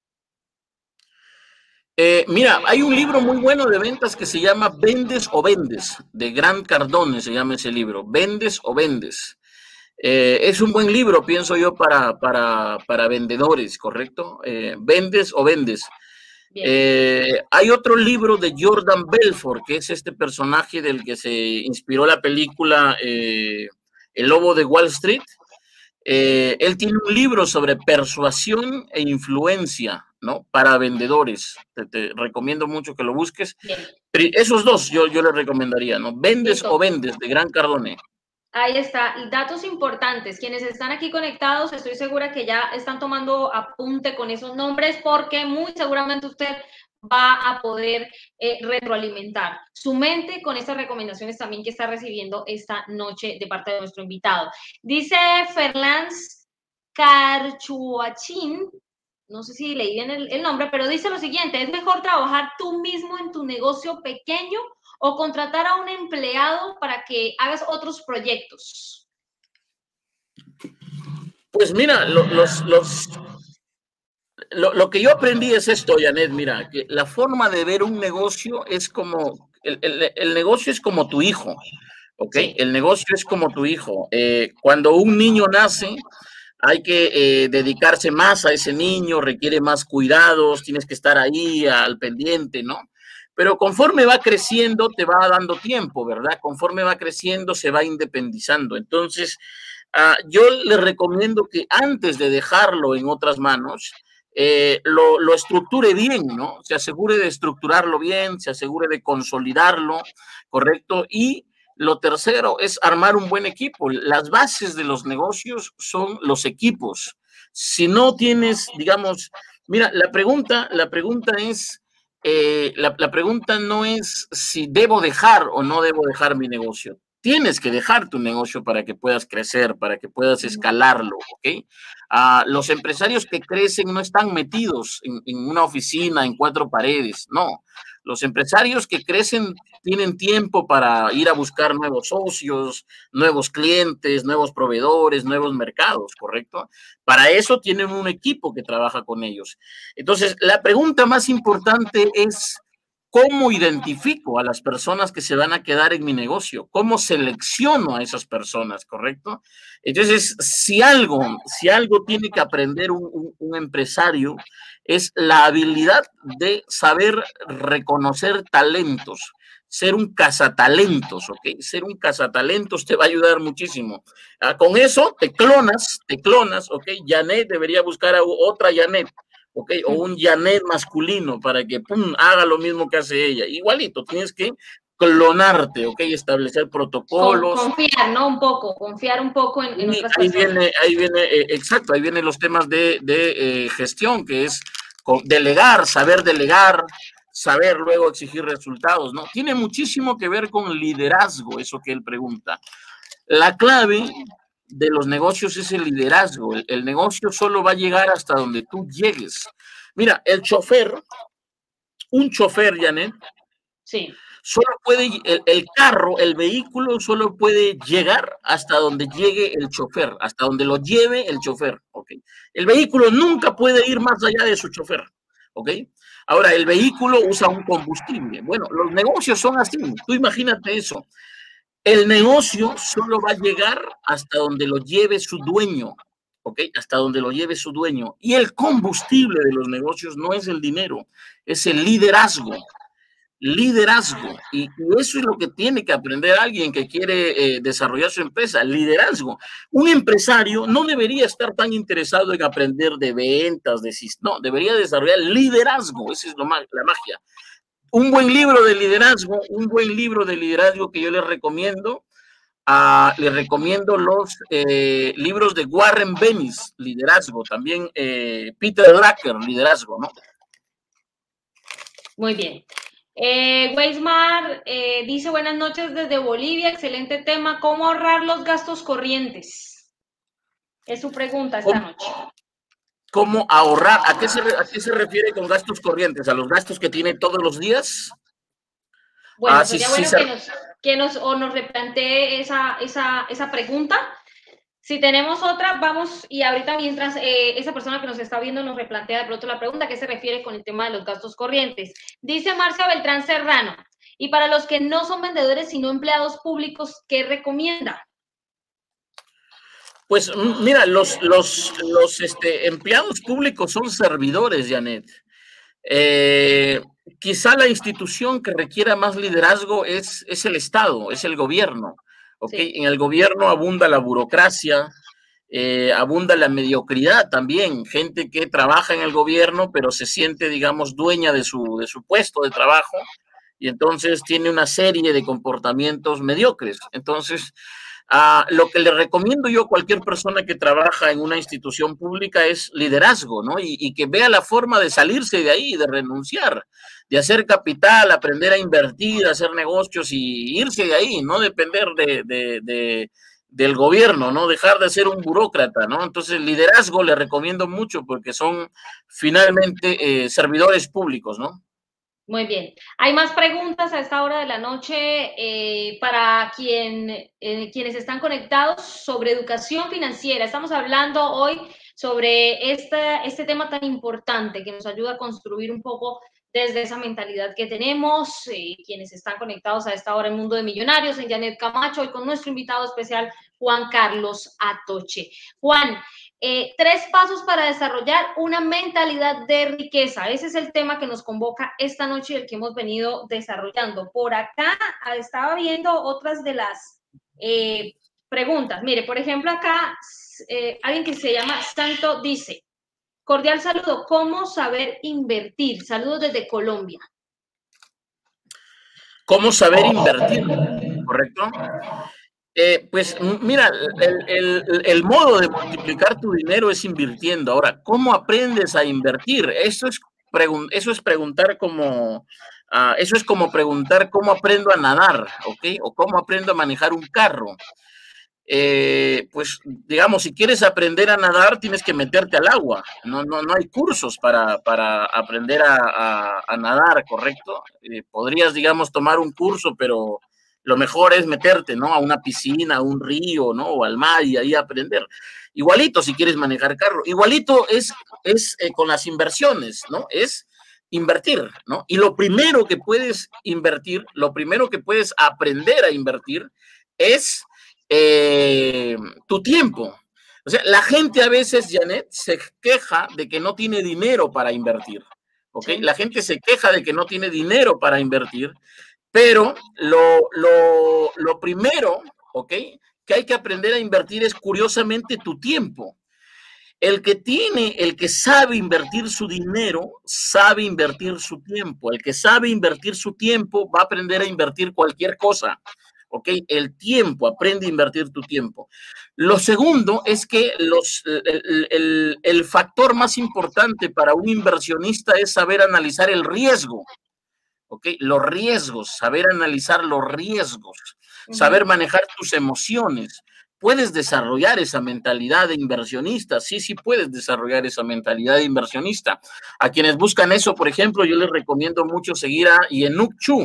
Eh, mira, hay un libro muy bueno de ventas que se llama Vendes o Vendes, de Grant Cardone se llama ese libro, Vendes o Vendes. Eh, es un buen libro, pienso yo, para, para, para vendedores, ¿correcto? Eh, vendes o vendes. Bien. Eh, hay otro libro de Jordan Belfort, que es este personaje del que se inspiró la película eh, El Lobo de Wall Street. Eh, él tiene un libro sobre persuasión e influencia, ¿no? Para vendedores. Te, te recomiendo mucho que lo busques. Bien. Pero esos dos yo, yo les recomendaría, ¿no? Vendes Listo. o vendes, de Gran Cardone. Ahí está, datos importantes. Quienes están aquí conectados, estoy segura que ya están tomando apunte con esos nombres porque muy seguramente usted va a poder eh, retroalimentar su mente con estas recomendaciones también que está recibiendo esta noche de parte de nuestro invitado. Dice Ferlans Carchuachín, no sé si leí bien el, el nombre, pero dice lo siguiente, ¿es mejor trabajar tú mismo en tu negocio pequeño o contratar a un empleado para que hagas otros proyectos? Pues mira, lo, los, los, lo, lo, que yo aprendí es esto, Janet, mira, que la forma de ver un negocio es como, el, el, el negocio es como tu hijo, ¿ok? Sí. El negocio es como tu hijo. Eh, cuando un niño nace, hay que eh, dedicarse más a ese niño, requiere más cuidados, tienes que estar ahí al pendiente, ¿no? Pero conforme va creciendo, te va dando tiempo, ¿verdad? Conforme va creciendo, se va independizando. Entonces, uh, yo le recomiendo que antes de dejarlo en otras manos, eh, lo, lo estructure bien, ¿no? Se asegure de estructurarlo bien, se asegure de consolidarlo, ¿correcto? Y lo tercero es armar un buen equipo. Las bases de los negocios son los equipos. Si no tienes, digamos, Mira, la pregunta, la pregunta es, eh, la, la pregunta no es si debo dejar o no debo dejar mi negocio. Tienes que dejar tu negocio para que puedas crecer, para que puedas escalarlo, ¿ok? Ah, los empresarios que crecen no están metidos en, en una oficina, en cuatro paredes, no. Los empresarios que crecen tienen tiempo para ir a buscar nuevos socios, nuevos clientes, nuevos proveedores, nuevos mercados, ¿correcto? Para eso tienen un equipo que trabaja con ellos. Entonces, la pregunta más importante es, ¿cómo identifico a las personas que se van a quedar en mi negocio? ¿Cómo selecciono a esas personas, correcto? Entonces, si algo, si algo tiene que aprender un, un, un empresario, es la habilidad de saber reconocer talentos, ser un cazatalentos, ¿ok? Ser un cazatalentos te va a ayudar muchísimo. Ah, con eso te clonas, te clonas, ¿ok? Janet debería buscar a otra Janet, ¿ok? O un Janet masculino para que, pum, haga lo mismo que hace ella. Igualito, tienes que clonarte, ¿ok? Establecer protocolos. Confiar, ¿no? Un poco, confiar un poco en, en Y otras ahí personas. viene, ahí viene, eh, exacto, ahí vienen los temas de, de eh, gestión, que es delegar, saber delegar, saber luego exigir resultados, ¿no? Tiene muchísimo que ver con liderazgo, eso que él pregunta. La clave de los negocios es el liderazgo. El, el negocio solo va a llegar hasta donde tú llegues. Mira, el chofer, un chofer, Janet, sí. solo puede, el, el carro, el vehículo solo puede llegar hasta donde llegue el chofer, hasta donde lo lleve el chofer, ¿ok? El vehículo nunca puede ir más allá de su chofer, ¿ok? Ahora, el vehículo usa un combustible. Bueno, los negocios son así. Tú imagínate eso. El negocio solo va a llegar hasta donde lo lleve su dueño, ¿ok? Hasta donde lo lleve su dueño. Y el combustible de los negocios no es el dinero, es el liderazgo. Liderazgo. Y, y eso es lo que tiene que aprender alguien que quiere eh, desarrollar su empresa, liderazgo. Un empresario no debería estar tan interesado en aprender de ventas, de no, debería desarrollar liderazgo. Esa es lo, la magia. Un buen libro de liderazgo, un buen libro de liderazgo que yo les recomiendo, uh, les recomiendo los eh, libros de Warren Bennis, liderazgo, también eh, Peter Drucker, liderazgo, ¿no? Muy bien. Eh, Weismar eh, dice, buenas noches desde Bolivia, excelente tema, ¿cómo ahorrar los gastos corrientes? Es su pregunta esta ¿Cómo? noche. ¿Cómo ahorrar? ¿A qué, se, ¿A qué se refiere con gastos corrientes? ¿A los gastos que tiene todos los días? Bueno, ah, sería sí, bueno sí, que, nos, que nos, o nos replantee esa, esa, esa pregunta. Si tenemos otra, vamos, y ahorita mientras eh, esa persona que nos está viendo nos replantea de pronto la pregunta, ¿qué se refiere con el tema de los gastos corrientes? Dice Marcia Beltrán Serrano, y para los que no son vendedores sino empleados públicos, ¿qué recomienda? Pues mira, los, los, los este, empleados públicos son servidores, Janet. Eh, quizá la institución que requiera más liderazgo es, es el Estado, es el gobierno. ¿Okay? Sí. En el gobierno abunda la burocracia, eh, abunda la mediocridad también, gente que trabaja en el gobierno pero se siente, digamos, dueña de su, de su puesto de trabajo y entonces tiene una serie de comportamientos mediocres. Entonces, Uh, lo que le recomiendo yo a cualquier persona que trabaja en una institución pública es liderazgo, ¿no? Y, y que vea la forma de salirse de ahí, de renunciar, de hacer capital, aprender a invertir, hacer negocios y irse de ahí, no depender de, de, de, del gobierno, ¿no? Dejar de ser un burócrata, ¿no? Entonces, liderazgo le recomiendo mucho porque son finalmente eh, servidores públicos, ¿no? Muy bien. Hay más preguntas a esta hora de la noche eh, para quien, eh, quienes están conectados sobre educación financiera. Estamos hablando hoy sobre esta, este tema tan importante que nos ayuda a construir un poco desde esa mentalidad que tenemos, eh, quienes están conectados a esta hora en Mundo de Millonarios, en Janet Camacho, y con nuestro invitado especial, Juan Carlos Atoche. Juan, Eh, tres pasos para desarrollar una mentalidad de riqueza. Ese es el tema que nos convoca esta noche y el que hemos venido desarrollando. Por acá estaba viendo otras de las eh, preguntas. Mire, por ejemplo, acá eh, alguien que se llama Santo dice, cordial saludo, ¿cómo saber invertir? Saludos desde Colombia. ¿Cómo saber invertir? ¿Correcto? Eh, pues mira, el, el, el, modo de multiplicar tu dinero es invirtiendo. Ahora, ¿cómo aprendes a invertir? Eso es, pregun eso es preguntar como, uh, eso es como preguntar cómo aprendo a nadar, ¿ok? O cómo aprendo a manejar un carro. Eh, pues digamos, si quieres aprender a nadar, tienes que meterte al agua. No, no, no hay cursos para, para aprender a, a, a nadar, ¿correcto? Eh, podrías, digamos, tomar un curso, pero lo mejor es meterte, ¿no? A una piscina, a un río, ¿no? O al mar y ahí aprender. Igualito si quieres manejar carro. Igualito es, es eh, con las inversiones, ¿no? Es invertir, ¿no? Y lo primero que puedes invertir, lo primero que puedes aprender a invertir es eh, tu tiempo. O sea, la gente a veces, Janet, se queja de que no tiene dinero para invertir. ¿Ok? Sí. La gente se queja de que no tiene dinero para invertir. Pero lo, lo, lo primero, ¿ok?, que hay que aprender a invertir es curiosamente tu tiempo. El que tiene, el que sabe invertir su dinero, sabe invertir su tiempo. El que sabe invertir su tiempo va a aprender a invertir cualquier cosa. ¿Ok? El tiempo, aprende a invertir tu tiempo. Lo segundo es que los, el, el, el factor más importante para un inversionista es saber analizar el riesgo. ¿Ok? Los riesgos, saber analizar los riesgos, uh-huh. Saber manejar tus emociones. ¿Puedes desarrollar esa mentalidad de inversionista? Sí, sí puedes desarrollar esa mentalidad de inversionista. A quienes buscan eso, por ejemplo, yo les recomiendo mucho seguir a Yenuk Chu.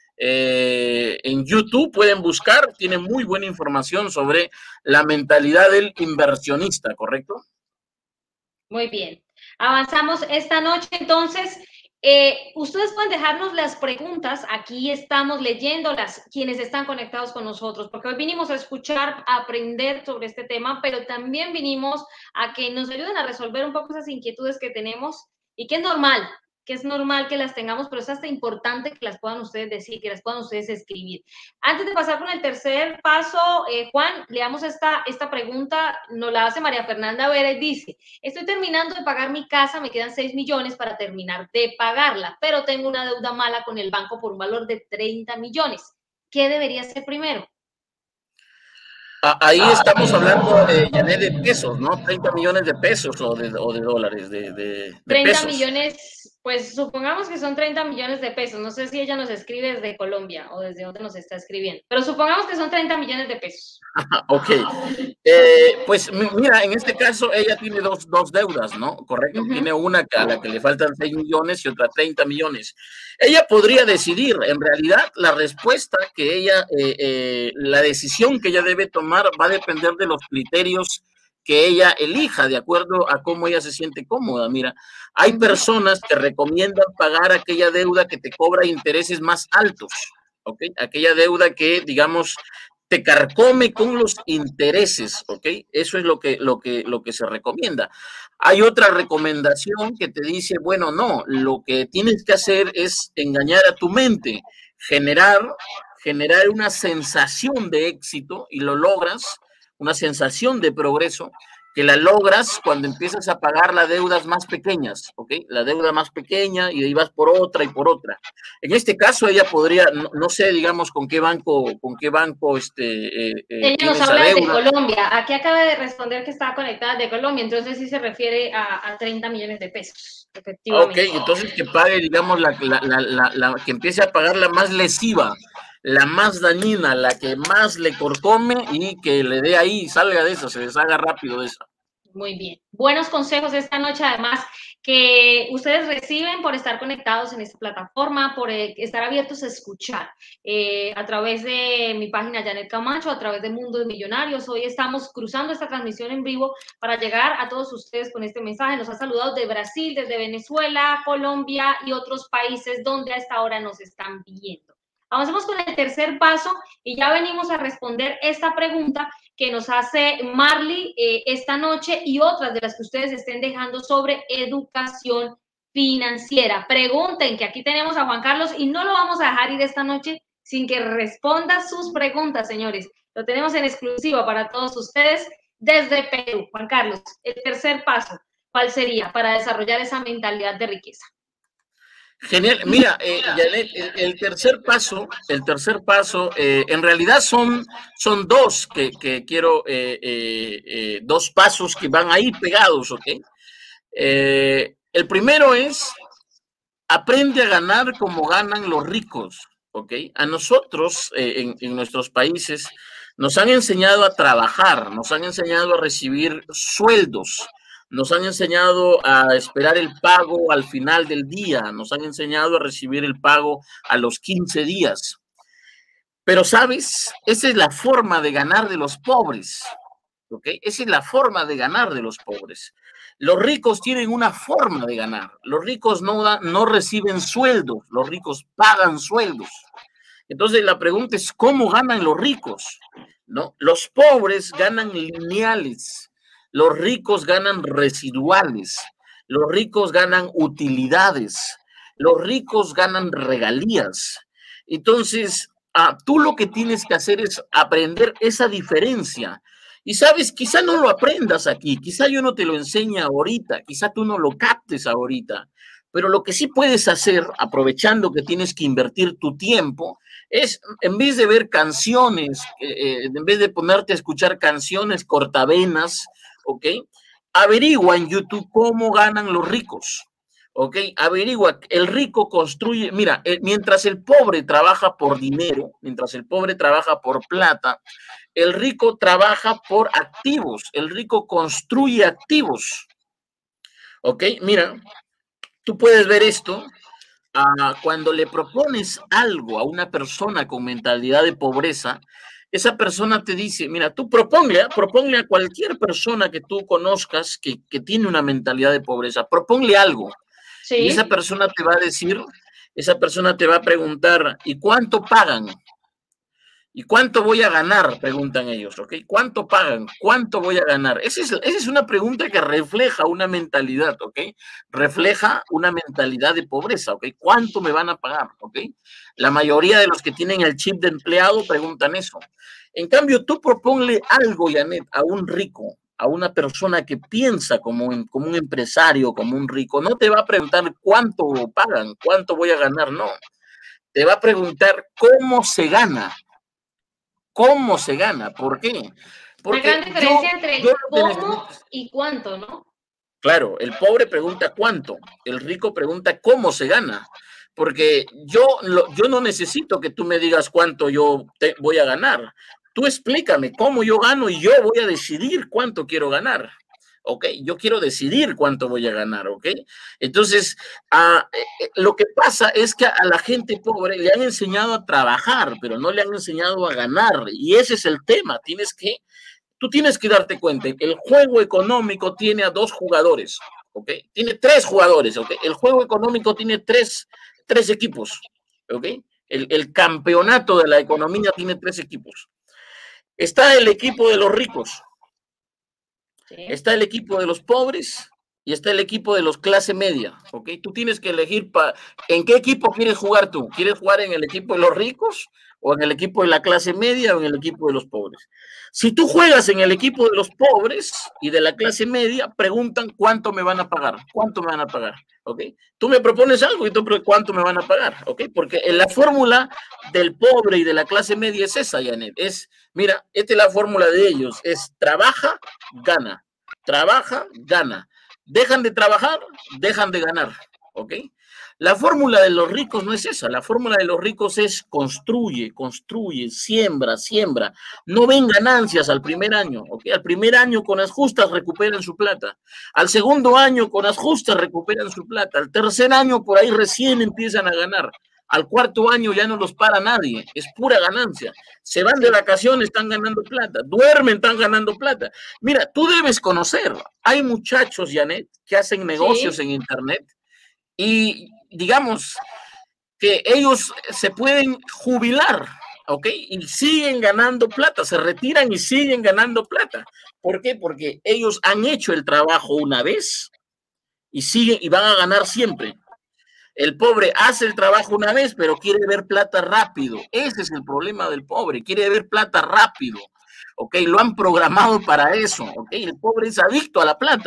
Eh, en YouTube pueden buscar, tiene muy buena información sobre la mentalidad del inversionista, ¿correcto? Muy bien. Avanzamos esta noche, entonces. Eh, ustedes pueden dejarnos las preguntas, aquí estamos leyéndolas, quienes están conectados con nosotros, porque hoy vinimos a escuchar, a aprender sobre este tema, pero también vinimos a que nos ayuden a resolver un poco esas inquietudes que tenemos y que es normal, que es normal que las tengamos, pero es hasta importante que las puedan ustedes decir, que las puedan ustedes escribir. Antes de pasar con el tercer paso, eh, Juan, leamos esta, esta pregunta, nos la hace María Fernanda Vera y dice: estoy terminando de pagar mi casa, me quedan seis millones para terminar de pagarla, pero tengo una deuda mala con el banco por un valor de treinta millones. ¿Qué debería hacer primero? Ahí estamos hablando, eh, Janet, de pesos, ¿no? treinta millones de pesos o de, o de dólares, de, de, de treinta pesos. millones, pues supongamos que son treinta millones de pesos. No sé si ella nos escribe desde Colombia o desde dónde nos está escribiendo, pero supongamos que son treinta millones de pesos. Ok. Eh, pues mira, en este caso ella tiene dos, dos deudas, ¿no? Correcto. Uh-huh. Tiene una a la que le faltan seis millones y otra treinta millones. Ella podría decidir, en realidad, la respuesta que ella, eh, eh, la decisión que ella debe tomar va a depender de los criterios que ella elija, de acuerdo a cómo ella se siente cómoda. Mira, hay personas que recomiendan pagar aquella deuda que te cobra intereses más altos, ¿ok? Aquella deuda que, digamos, te carcome con los intereses, ¿ok? Eso es lo que, lo que, lo que se recomienda. Hay otra recomendación que te dice, bueno, no, lo que tienes que hacer es engañar a tu mente, generar, generar una sensación de éxito y lo logras, una sensación de progreso, que la logras cuando empiezas a pagar las deudas más pequeñas, ¿ok? La deuda más pequeña y ahí vas por otra y por otra. En este caso ella podría, no, no sé, digamos, con qué banco, con qué banco, este... Eh, eh, ella nos habla de Colombia. Aquí acaba de responder que estaba conectada de Colombia, entonces sí se refiere a, a treinta millones de pesos, efectivamente. Ok, entonces que pague, digamos, la, la, la, la, la que empiece a pagar la más lesiva, la más dañina, la que más le corcome y que le dé ahí, salga de eso, se deshaga rápido de eso. Muy bien. Buenos consejos esta noche, además, que ustedes reciben por estar conectados en esta plataforma, por estar abiertos a escuchar eh, a través de mi página Janet Camacho, a través de Mundo de Millonarios. Hoy estamos cruzando esta transmisión en vivo para llegar a todos ustedes con este mensaje. Nos ha saludado de Brasil, desde Venezuela, Colombia y otros países donde a esta hora nos están viendo. Avancemos con el tercer paso y ya venimos a responder esta pregunta que nos hace Marley eh, esta noche y otras de las que ustedes estén dejando sobre educación financiera. Pregunten, que aquí tenemos a Juan Carlos y no lo vamos a dejar ir esta noche sin que responda sus preguntas, señores. Lo tenemos en exclusiva para todos ustedes desde Perú. Juan Carlos, el tercer paso, ¿cuál sería para desarrollar esa mentalidad de riqueza? Genial. Mira, eh, Janet, el, el tercer paso, el tercer paso, eh, en realidad son, son dos que, que quiero, eh, eh, eh, dos pasos que van ahí pegados, ¿ok? Eh, el primero es aprende a ganar como ganan los ricos, ¿ok? A nosotros, eh, en, en nuestros países, nos han enseñado a trabajar, nos han enseñado a recibir sueldos, nos han enseñado a esperar el pago al final del día, nos han enseñado a recibir el pago a los quince días. Pero, ¿sabes? Esa es la forma de ganar de los pobres, ¿ok? Esa es la forma de ganar de los pobres. Los ricos tienen una forma de ganar. Los ricos no, da, no reciben sueldos, los ricos pagan sueldos. Entonces la pregunta es, ¿cómo ganan los ricos? ¿No? Los pobres ganan lineales, los ricos ganan residuales, los ricos ganan utilidades, los ricos ganan regalías. Entonces, ah, tú lo que tienes que hacer es aprender esa diferencia. Y sabes, quizá no lo aprendas aquí, quizá yo no te lo enseñe ahorita, quizá tú no lo captes ahorita, pero lo que sí puedes hacer, aprovechando que tienes que invertir tu tiempo, es en vez de ver canciones, eh, en vez de ponerte a escuchar canciones cortavenas, ¿ok? Averigua en YouTube cómo ganan los ricos, ¿ok? Averigua, el rico construye, mira, eh, mientras el pobre trabaja por dinero, mientras el pobre trabaja por plata, el rico trabaja por activos, el rico construye activos, ¿ok? Mira, tú puedes ver esto. Uh, cuando le propones algo a una persona con mentalidad de pobreza, esa persona te dice, mira, tú proponle, proponle a cualquier persona que tú conozcas que, que tiene una mentalidad de pobreza, proponle algo. Sí. Y esa persona te va a decir, esa persona te va a preguntar, ¿y cuánto pagan? ¿Y cuánto voy a ganar? Preguntan ellos, ¿ok? ¿Cuánto pagan? ¿Cuánto voy a ganar? Esa es, esa es una pregunta que refleja una mentalidad, ¿ok? Refleja una mentalidad de pobreza, ¿ok? ¿Cuánto me van a pagar? ¿Ok? La mayoría de los que tienen el chip de empleado preguntan eso. En cambio, tú proponle algo, Janet, a un rico, a una persona que piensa como un, como un empresario, como un rico. No te va a preguntar cuánto pagan, cuánto voy a ganar, no. Te va a preguntar cómo se gana. ¿Cómo se gana? ¿Por qué? Porque la gran diferencia yo, entre yo cómo y cuánto, ¿no? Claro, el pobre pregunta cuánto, el rico pregunta cómo se gana. Porque yo, lo, yo no necesito que tú me digas cuánto yo te voy a ganar. Tú explícame cómo yo gano y yo voy a decidir cuánto quiero ganar. ¿Ok? Yo quiero decidir cuánto voy a ganar, ¿ok? Entonces, uh, eh, lo que pasa es que a la gente pobre le han enseñado a trabajar, pero no le han enseñado a ganar, y ese es el tema. Tienes que, tú tienes que darte cuenta, el juego económico tiene a dos jugadores, ¿ok? Tiene tres jugadores, ¿ok? El juego económico tiene tres, tres equipos, ¿ok? El, el campeonato de la economía tiene tres equipos. Está el equipo de los ricos, sí. Está el equipo de los pobres y está el equipo de los clase media, ¿ok? Tú tienes que elegir pa, en qué equipo quieres jugar tú. ¿Quieres jugar en el equipo de los ricos o en el equipo de la clase media o en el equipo de los pobres? Si tú juegas en el equipo de los pobres y de la clase media, preguntan cuánto me van a pagar, cuánto me van a pagar, ¿ok? Tú me propones algo y tú cuánto me van a pagar, ¿ok? Porque en la fórmula del pobre y de la clase media es esa, Janet, es, mira, esta es la fórmula de ellos, es trabaja, gana, trabaja, gana, dejan de trabajar, dejan de ganar, ¿ok? La fórmula de los ricos no es esa, la fórmula de los ricos es construye, construye, siembra, siembra, no ven ganancias al primer año, ¿ok? Al primer año con las justas recuperan su plata, al segundo año con las justas recuperan su plata, al tercer año por ahí recién empiezan a ganar, al cuarto año ya no los para nadie, es pura ganancia, se van de vacaciones, están ganando plata, duermen, están ganando plata. Mira, tú debes conocer, hay muchachos, Janet, que hacen negocios, ¿sí?, en internet y digamos que ellos se pueden jubilar, ¿ok? Y siguen ganando plata, se retiran y siguen ganando plata. ¿Por qué? Porque ellos han hecho el trabajo una vez y siguen y van a ganar siempre. El pobre hace el trabajo una vez, pero quiere ver plata rápido. Ese es el problema del pobre, quiere ver plata rápido, ¿ok? Lo han programado para eso, ¿ok? El pobre es adicto a la plata.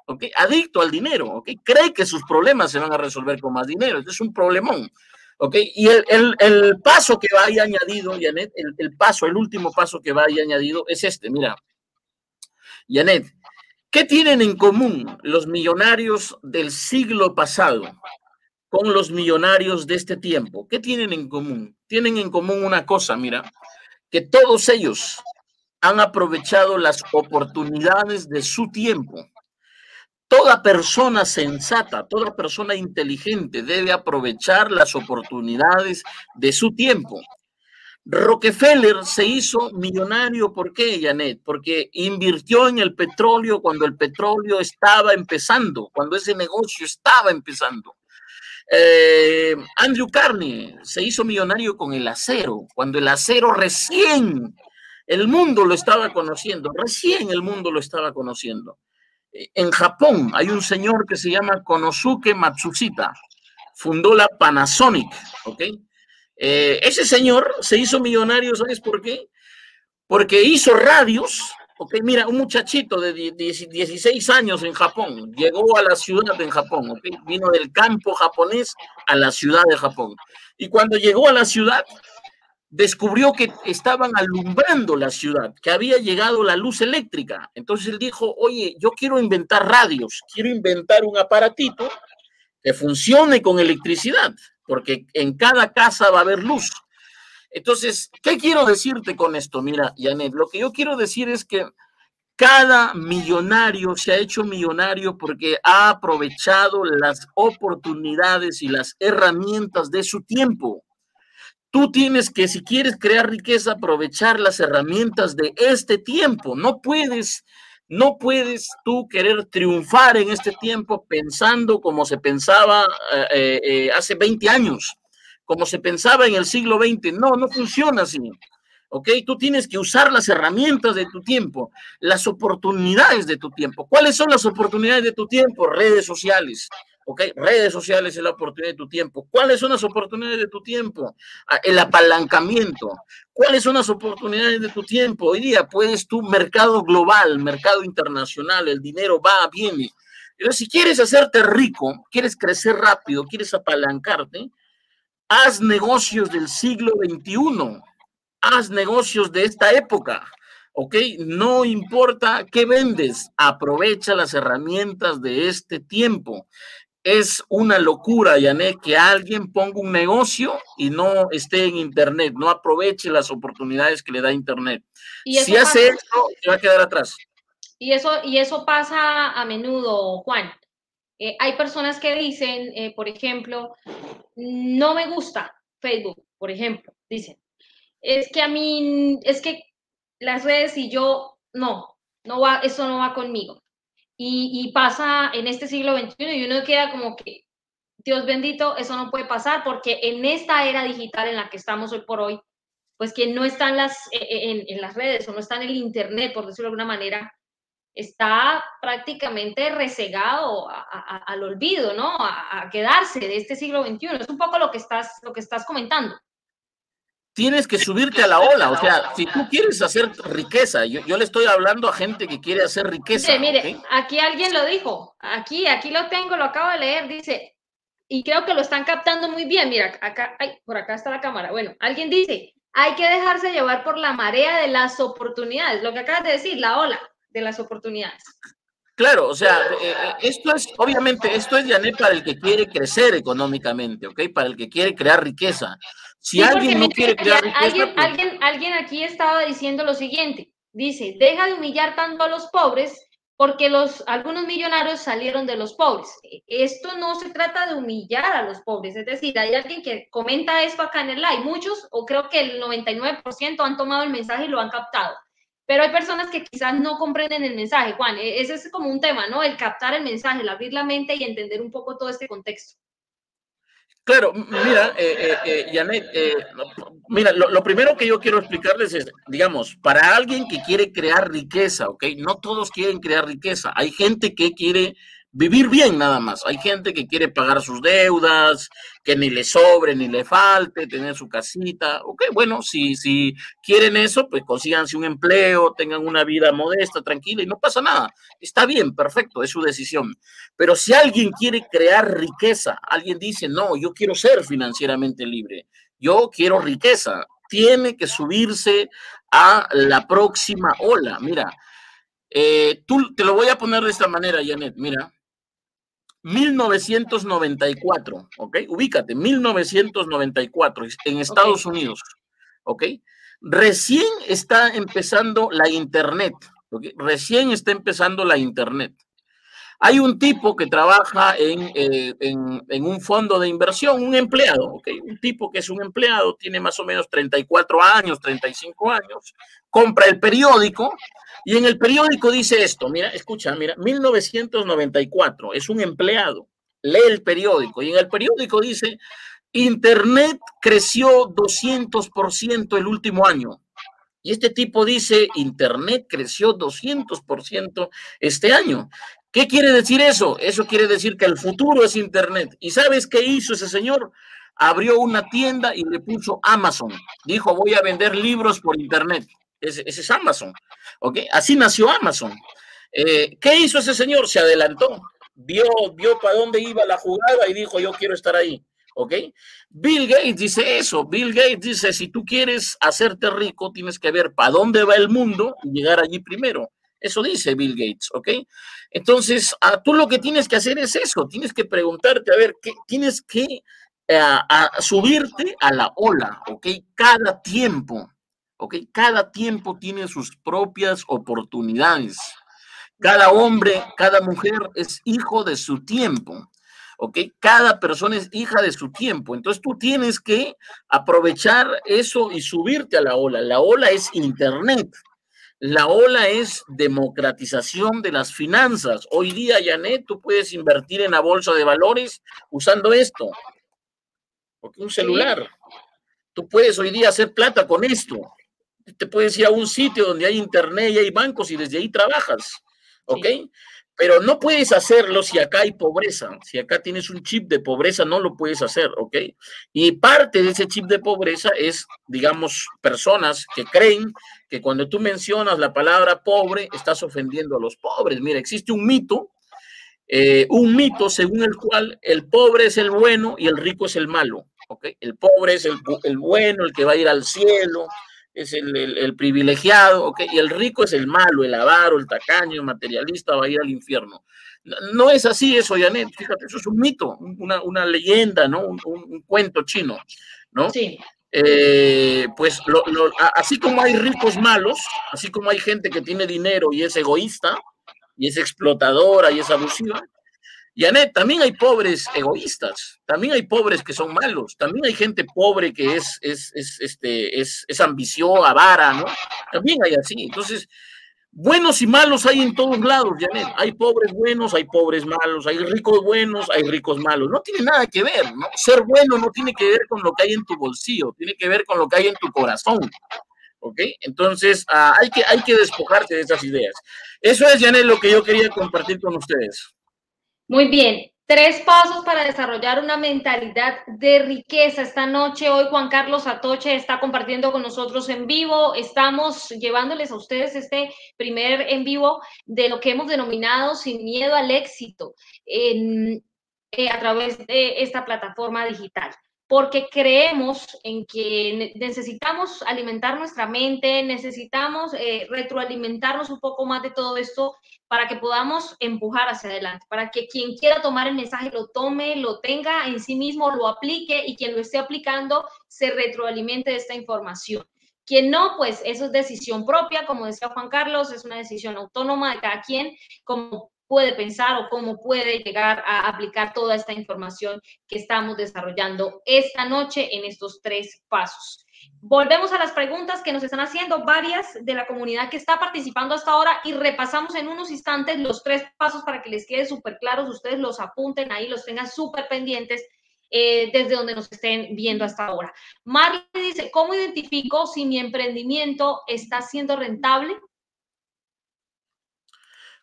¿ok? Adicto al dinero, ¿ok? Cree que sus problemas se van a resolver con más dinero. Este es un problemón, ¿ok? Y el, el, el paso que va ahí añadido, Janet, el, el paso, el último paso que va ahí añadido es este, mira. Janet, ¿qué tienen en común los millonarios del siglo pasado con los millonarios de este tiempo? ¿Qué tienen en común? Tienen en común una cosa, mira, que todos ellos han aprovechado las oportunidades de su tiempo. Toda persona sensata, toda persona inteligente debe aprovechar las oportunidades de su tiempo. Rockefeller se hizo millonario, ¿por qué, Janet? Porque invirtió en el petróleo cuando el petróleo estaba empezando, cuando ese negocio estaba empezando. Eh, Andrew Carnegie se hizo millonario con el acero, cuando el acero recién el mundo lo estaba conociendo, recién el mundo lo estaba conociendo. En Japón hay un señor que se llama Konosuke Matsushita, fundó la Panasonic, ¿ok? Eh, ese señor se hizo millonario, ¿sabes por qué? Porque hizo radios, ¿ok? Mira, un muchachito de dieciséis años en Japón, llegó a la ciudad en Japón, ¿ok? Vino del campo japonés a la ciudad de Japón. Y cuando llegó a la ciudad, descubrió que estaban alumbrando la ciudad, que había llegado la luz eléctrica. Entonces él dijo, oye, yo quiero inventar radios, quiero inventar un aparatito que funcione con electricidad, porque en cada casa va a haber luz. Entonces, ¿qué quiero decirte con esto? Mira, Janet, lo que yo quiero decir es que cada millonario se ha hecho millonario porque ha aprovechado las oportunidades y las herramientas de su tiempo. Tú tienes que, si quieres crear riqueza, aprovechar las herramientas de este tiempo. No puedes, no puedes tú querer triunfar en este tiempo pensando como se pensaba eh, eh, hace veinte años, como se pensaba en el siglo veinte. No, no funciona así. ¿Ok? Tú tienes que usar las herramientas de tu tiempo, las oportunidades de tu tiempo. ¿Cuáles son las oportunidades de tu tiempo? Redes sociales. ¿Ok? Redes sociales es la oportunidad de tu tiempo. ¿Cuáles son las oportunidades de tu tiempo? El apalancamiento. ¿Cuáles son las oportunidades de tu tiempo? Hoy día puedes tú, mercado global, mercado internacional, el dinero va, viene. Pero si quieres hacerte rico, quieres crecer rápido, quieres apalancarte, haz negocios del siglo veintiuno. Haz negocios de esta época. ¿Ok? No importa qué vendes, aprovecha las herramientas de este tiempo. Es una locura, Janet, que alguien ponga un negocio y no esté en Internet, no aproveche las oportunidades que le da Internet. Si hace esto, se va a quedar atrás. Y eso, y eso pasa a menudo, Juan. Eh, hay personas que dicen, eh, por ejemplo, no me gusta Facebook, por ejemplo, dicen, es que a mí, es que las redes y yo, no, no va, eso no va conmigo. Y, y pasa en este siglo veintiuno y uno queda como que, Dios bendito, eso no puede pasar porque en esta era digital en la que estamos hoy por hoy, pues quien no está en las, en, en las redes o no está en el internet, por decirlo de alguna manera, está prácticamente rezagado a, a, al olvido, ¿no? A, a quedarse de este siglo veintiuno. Es un poco lo que estás, lo que estás comentando. Tienes que subirte a la ola, o sea, si tú quieres hacer riqueza, yo, yo le estoy hablando a gente que quiere hacer riqueza. Mire, mire, ¿okay? Aquí alguien lo dijo, aquí, aquí lo tengo, lo acabo de leer, dice, y creo que lo están captando muy bien, mira, acá, ay, por acá está la cámara, bueno, alguien dice, hay que dejarse llevar por la marea de las oportunidades, lo que acabas de decir, la ola de las oportunidades. Claro, o sea, eh, esto es, obviamente, esto es, Janet, para el que quiere crecer económicamente, ¿ok? Para el que quiere crear riqueza. Si sí, alguien no quiere crear riqueza... Alguien, pues... alguien, alguien aquí estaba diciendo lo siguiente, dice, deja de humillar tanto a los pobres porque los, algunos millonarios salieron de los pobres. Esto no se trata de humillar a los pobres, es decir, hay alguien que comenta esto acá en el live, muchos, o creo que el noventa y nueve por ciento han tomado el mensaje y lo han captado. Pero hay personas que quizás no comprenden el mensaje, Juan. Ese es como un tema, ¿no? El captar el mensaje, el abrir la mente y entender un poco todo este contexto. Claro, mira, eh, eh, Janet, eh, mira, lo, lo primero que yo quiero explicarles es, digamos, para alguien que quiere crear riqueza, ¿ok? No todos quieren crear riqueza. Hay gente que quiere vivir bien nada más. Hay gente que quiere pagar sus deudas, que ni le sobre ni le falte, tener su casita. Ok, bueno, si, si quieren eso, pues consíganse un empleo, tengan una vida modesta, tranquila y no pasa nada. Está bien, perfecto, es su decisión. Pero si alguien quiere crear riqueza, alguien dice, no, yo quiero ser financieramente libre, yo quiero riqueza, tiene que subirse a la próxima ola. Mira, eh, tú, te lo voy a poner de esta manera, Janet, mira. mil novecientos noventa y cuatro, ¿ok? Ubícate, mil novecientos noventa y cuatro en Estados Ok. Unidos, ¿ok? Recién está empezando la Internet, ¿ok? Recién está empezando la Internet. Hay un tipo que trabaja en, eh, en, en, un fondo de inversión, un empleado, ¿ok? Un tipo que es un empleado, tiene más o menos treinta y cuatro años, treinta y cinco años, compra el periódico y en el periódico dice esto, mira, escucha, mira, mil novecientos noventa y cuatro, es un empleado, lee el periódico y en el periódico dice, Internet creció doscientos por ciento el último año. Y este tipo dice, Internet creció doscientos por ciento este año. ¿Qué quiere decir eso? Eso quiere decir que el futuro es Internet. ¿Y sabes qué hizo ese señor? Abrió una tienda y le puso Amazon. Dijo, voy a vender libros por Internet. Ese, ese es Amazon. ¿Ok? Así nació Amazon. Eh, ¿Qué hizo ese señor? Se adelantó. Vio, vio para dónde iba la jugada y dijo, yo quiero estar ahí. ¿Ok? Bill Gates dice eso. Bill Gates dice, si tú quieres hacerte rico, tienes que ver para dónde va el mundo y llegar allí primero. Eso dice Bill Gates, ¿ok? Entonces, a, tú lo que tienes que hacer es eso. Tienes que preguntarte, a ver, ¿qué, tienes que eh, a subirte a la ola, ¿ok? Cada tiempo, ¿ok? Cada tiempo tiene sus propias oportunidades. Cada hombre, cada mujer es hijo de su tiempo. ¿Ok? Cada persona es hija de su tiempo. Entonces tú tienes que aprovechar eso y subirte a la ola. La ola es Internet. La ola es democratización de las finanzas. Hoy día, Janet, tú puedes invertir en la bolsa de valores usando esto. ¿Ok? Un celular. Sí. Tú puedes hoy día hacer plata con esto. Te puedes ir a un sitio donde hay internet y hay bancos y desde ahí trabajas. ¿Ok? Sí. Pero no puedes hacerlo si acá hay pobreza. Si acá tienes un chip de pobreza, no lo puedes hacer, ¿ok? Y parte de ese chip de pobreza es, digamos, personas que creen que cuando tú mencionas la palabra pobre, estás ofendiendo a los pobres. Mira, existe un mito, eh, un mito según el cual el pobre es el bueno y el rico es el malo, ¿ok? El pobre es el, el bueno, el que va a ir al cielo, es el, el, el privilegiado, ¿ok? Y el rico es el malo, el avaro, el tacaño, el materialista, va a ir al infierno. No, no es así eso, Janet, fíjate, eso es un mito, una, una leyenda, ¿no? Un, un, un cuento chino, ¿no? Sí. Eh, pues lo, lo, así como hay ricos malos, así como hay gente que tiene dinero y es egoísta, y es explotadora y es abusiva, Janet, también hay pobres egoístas, también hay pobres que son malos, también hay gente pobre que es, es, es, este, es, es ambición, avara, ¿no? También hay así. Entonces, buenos y malos hay en todos lados, Janet. Hay pobres buenos, hay pobres malos, hay ricos buenos, hay ricos malos. No tiene nada que ver, ¿no? Ser bueno no tiene que ver con lo que hay en tu bolsillo, tiene que ver con lo que hay en tu corazón. ¿Ok? Entonces, uh, hay, que, hay que despojarse de esas ideas. Eso es, Janet, lo que yo quería compartir con ustedes. Muy bien. Tres pasos para desarrollar una mentalidad de riqueza. Esta noche, hoy Juan Carlos Atoche está compartiendo con nosotros en vivo. Estamos llevándoles a ustedes este primer en vivo de lo que hemos denominado Sin Miedo al Éxito en, eh, a través de esta plataforma digital. Porque creemos en que necesitamos alimentar nuestra mente, necesitamos eh, retroalimentarnos un poco más de todo esto para que podamos empujar hacia adelante, para que quien quiera tomar el mensaje lo tome, lo tenga en sí mismo, lo aplique y quien lo esté aplicando se retroalimente de esta información. Quien no, pues eso es decisión propia, como decía Juan Carlos, es una decisión autónoma de cada quien, como puede pensar o cómo puede llegar a aplicar toda esta información que estamos desarrollando esta noche en estos tres pasos. Volvemos a las preguntas que nos están haciendo varias de la comunidad que está participando hasta ahora y repasamos en unos instantes los tres pasos para que les quede súper claros, ustedes los apunten ahí, los tengan súper pendientes eh, desde donde nos estén viendo hasta ahora. Marley dice, ¿cómo identifico si mi emprendimiento está siendo rentable?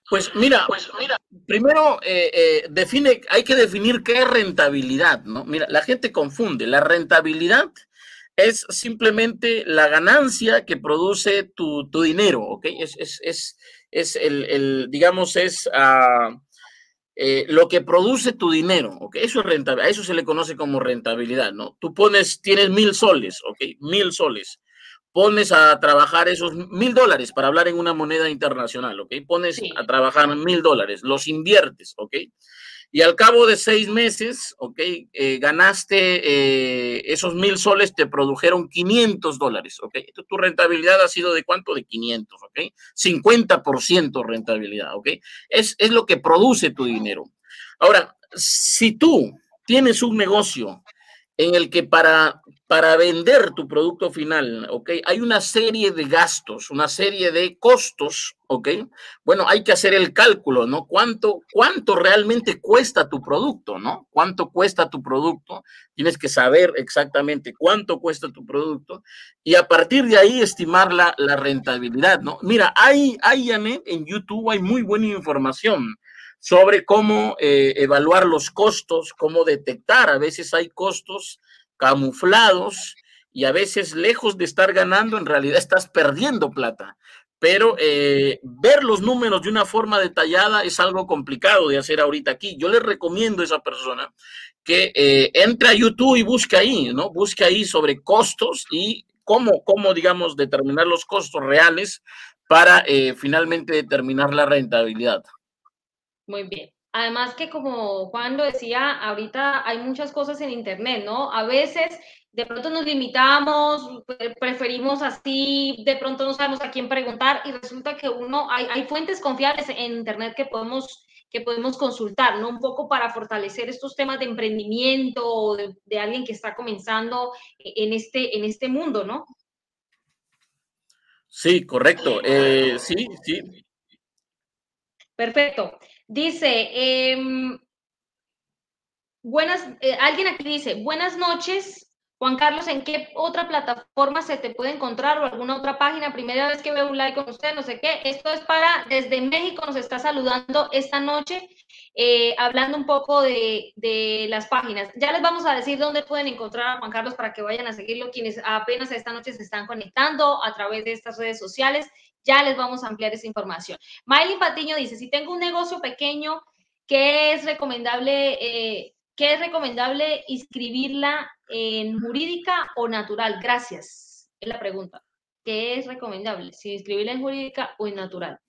Pues mira, pues mira, primero eh, eh, define, hay que definir qué es rentabilidad, ¿no? Mira, la gente confunde. La rentabilidad es simplemente la ganancia que produce tu, tu dinero, ¿ok? Es, es, es, es el, el, digamos, es uh, eh, lo que produce tu dinero, ¿ok? Eso es rentabilidad, a eso se le conoce como rentabilidad, ¿no? Tú pones, tienes mil soles, ¿ok? Mil soles. Pones a trabajar esos mil dólares para hablar en una moneda internacional, ¿ok? Pones Sí. a trabajar mil dólares, los inviertes, ¿ok? Y al cabo de seis meses, ¿ok? Eh, ganaste eh, esos mil soles, te produjeron quinientos dólares, ¿ok? Entonces, tu rentabilidad ha sido de cuánto? De quinientos, ¿ok? cincuenta por ciento rentabilidad, ¿ok? Es, es lo que produce tu dinero. Ahora, si tú tienes un negocio en el que para, para vender tu producto final, ¿ok? Hay una serie de gastos, una serie de costos, ¿ok? Bueno, hay que hacer el cálculo, ¿no? ¿Cuánto, cuánto realmente cuesta tu producto, ¿no? ¿Cuánto cuesta tu producto? Tienes que saber exactamente cuánto cuesta tu producto y a partir de ahí estimar la, la rentabilidad, ¿no? Mira, hay, hay, Janet, en YouTube hay muy buena información sobre cómo eh, evaluar los costos, cómo detectar. A veces hay costos camuflados y a veces lejos de estar ganando, en realidad estás perdiendo plata. Pero eh, ver los números de una forma detallada es algo complicado de hacer ahorita aquí. Yo le recomiendo a esa persona que eh, entre a YouTube y busque ahí, ¿no? Busque ahí sobre costos y cómo, cómo digamos, determinar los costos reales para eh, finalmente determinar la rentabilidad. Muy bien. Además que como Juan lo decía, ahorita hay muchas cosas en Internet, ¿no? A veces de pronto nos limitamos, preferimos así, de pronto no sabemos a quién preguntar y resulta que uno, hay, hay fuentes confiables en Internet que podemos, que podemos consultar, ¿no? Un poco para fortalecer estos temas de emprendimiento o de, de alguien que está comenzando en este, en este mundo, ¿no? Sí, correcto. Eh, sí, sí. Perfecto. Dice, eh, buenas, eh, alguien aquí dice, buenas noches, Juan Carlos, ¿en qué otra plataforma se te puede encontrar o alguna otra página? Primera vez que veo un like con usted, no sé qué. Esto es para, desde México nos está saludando esta noche, eh, hablando un poco de, de las páginas. Ya les vamos a decir dónde pueden encontrar a Juan Carlos para que vayan a seguirlo, quienes apenas esta noche se están conectando a través de estas redes sociales. Ya les vamos a ampliar esa información. Maylin Patiño dice, si tengo un negocio pequeño, ¿qué es recomendable eh, ¿qué es recomendable inscribirla en jurídica o natural? Gracias. Es la pregunta. ¿Qué es recomendable? Si inscribirla en jurídica o en natural.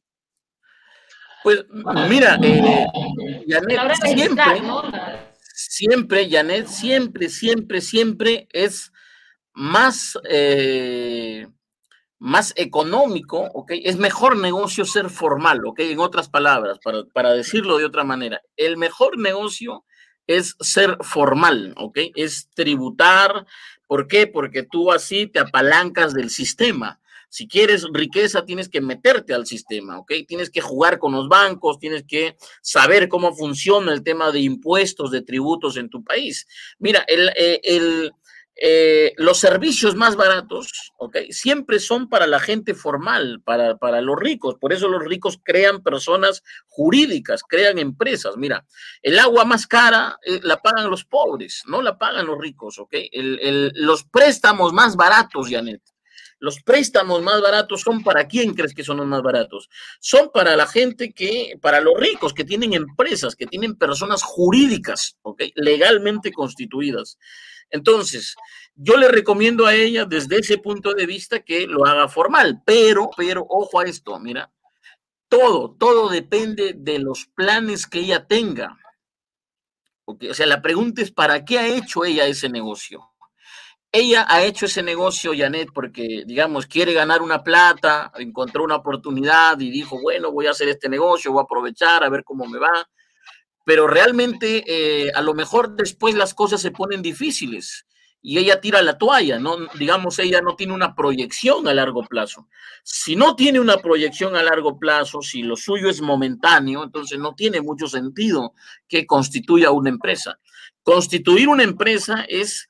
Pues mira, eh, A la Janet, hora de registrar, siempre, ¿no? siempre, Janet, siempre, siempre, siempre es más, eh, más económico, ¿ok? Es mejor negocio ser formal, ¿ok? En otras palabras, para, para decirlo de otra manera, el mejor negocio es ser formal, ¿ok? Es tributar. ¿Por qué? Porque tú así te apalancas del sistema. Si quieres riqueza, tienes que meterte al sistema, ¿ok? Tienes que jugar con los bancos, tienes que saber cómo funciona el tema de impuestos, de tributos en tu país. Mira, el, eh, el, eh, los servicios más baratos, ¿ok? Siempre son para la gente formal, para, para los ricos. Por eso los ricos crean personas jurídicas, crean empresas. Mira, el agua más cara eh, la pagan los pobres, no la pagan los ricos, ¿ok? El, el, los préstamos más baratos, Janet. Los préstamos más baratos son para quién crees que son los más baratos? Son para la gente que, para los ricos que tienen empresas, que tienen personas jurídicas, ¿ok? Legalmente constituidas. Entonces, yo le recomiendo a ella desde ese punto de vista que lo haga formal, pero, pero, ojo a esto, mira, todo, todo depende de los planes que ella tenga. Okay, o sea, la pregunta es, ¿para qué ha hecho ella ese negocio? Ella ha hecho ese negocio, Janet, porque, digamos, quiere ganar una plata, encontró una oportunidad y dijo, bueno, voy a hacer este negocio, voy a aprovechar a ver cómo me va. Pero realmente, eh, a lo mejor después las cosas se ponen difíciles y ella tira la toalla, ¿no? Digamos, ella no tiene una proyección a largo plazo. Si no tiene una proyección a largo plazo, si lo suyo es momentáneo, entonces no tiene mucho sentido que constituya una empresa. Constituir una empresa es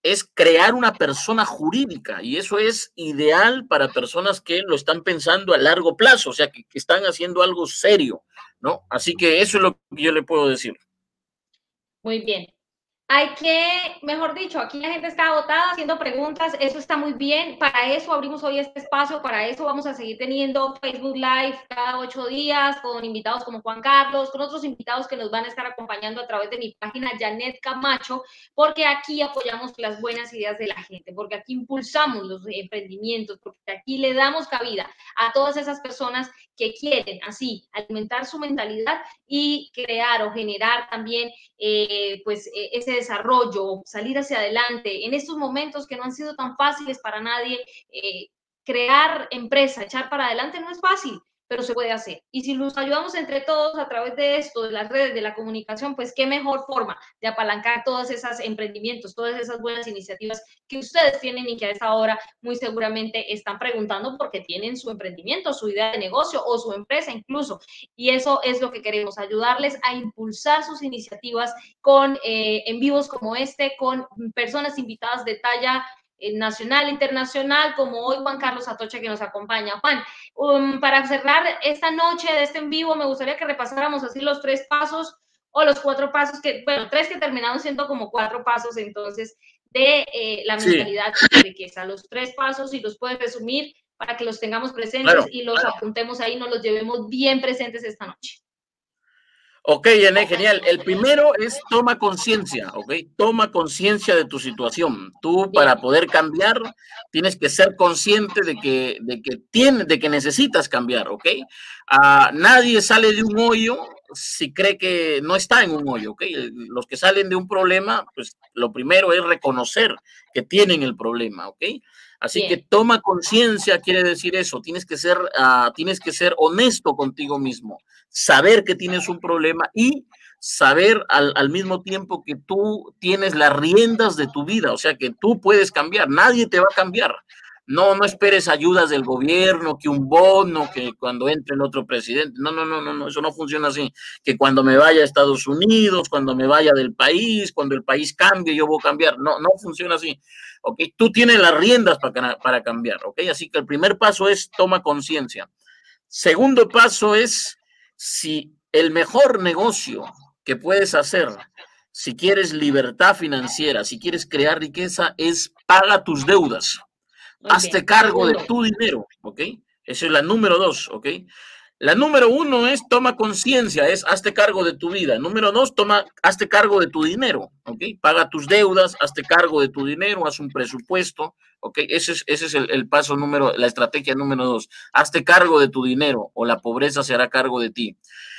es crear una persona jurídica y eso es ideal para personas que lo están pensando a largo plazo, o sea, que, que están haciendo algo serio, ¿no? Así que eso es lo que yo le puedo decir. Muy bien. Hay que, mejor dicho, aquí la gente está agotada haciendo preguntas, eso está muy bien, para eso abrimos hoy este espacio, para eso vamos a seguir teniendo Facebook Live cada ocho días con invitados como Juan Carlos, con otros invitados que nos van a estar acompañando a través de mi página Janet Camacho, porque aquí apoyamos las buenas ideas de la gente, porque aquí impulsamos los emprendimientos, porque aquí le damos cabida a todas esas personas que quieren así alimentar su mentalidad y crear o generar también eh, pues eh, ese desarrollo, salir hacia adelante en estos momentos que no han sido tan fáciles para nadie. Eh, crear empresa, echar para adelante no es fácil, pero se puede hacer. Y si nos ayudamos entre todos a través de esto, de las redes, de la comunicación, pues qué mejor forma de apalancar todos esos emprendimientos, todas esas buenas iniciativas que ustedes tienen y que a esta hora muy seguramente están preguntando porque tienen su emprendimiento, su idea de negocio o su empresa incluso. Y eso es lo que queremos, ayudarles a impulsar sus iniciativas con eh, en vivos como este, con personas invitadas de talla nacional, internacional, como hoy Juan Carlos Atocha que nos acompaña. Juan, um, para cerrar esta noche de este en vivo, me gustaría que repasáramos así los tres pasos o los cuatro pasos, que, bueno, tres que terminaron siendo como cuatro pasos, entonces, de eh, la mentalidad sí. de riqueza. Los tres pasos, y los puedes resumir para que los tengamos presentes claro, y los claro. apuntemos ahí, nos los llevemos bien presentes esta noche. Ok, Yané, genial. El primero es toma conciencia, ok. Toma conciencia de tu situación. Tú, para poder cambiar, tienes que ser consciente de que, de que, tiene, de que necesitas cambiar, ok. Uh, nadie sale de un hoyo si cree que no está en un hoyo, ok. Los que salen de un problema, pues lo primero es reconocer que tienen el problema, ok. Así Bien. que toma conciencia quiere decir eso. Tienes que ser, uh, tienes que ser honesto contigo mismo. Saber que tienes un problema y saber al, al mismo tiempo que tú tienes las riendas de tu vida, o sea que tú puedes cambiar, nadie te va a cambiar. No, no esperes ayudas del gobierno, que un bono, que cuando entre el otro presidente. No, no, no, no, no, eso no funciona así. Que cuando me vaya a Estados Unidos, cuando me vaya del país, cuando el país cambie, yo voy a cambiar. No, no funciona así. ¿Ok? Tú tienes las riendas para, para cambiar, ¿ok? Así que el primer paso es toma conciencia. Segundo paso es si el mejor negocio que puedes hacer, si quieres libertad financiera, si quieres crear riqueza, es paga tus deudas. Okay. Hazte cargo de tu dinero, ¿ok? Esa es la número dos, ¿ok? La número uno es toma conciencia, es hazte cargo de tu vida. Número dos, toma, hazte cargo de tu dinero, ¿ok? Paga tus deudas, hazte cargo de tu dinero, haz un presupuesto, ¿ok? Ese es, ese es el, el paso número, la estrategia número dos. Hazte cargo de tu dinero o la pobreza se hará cargo de ti.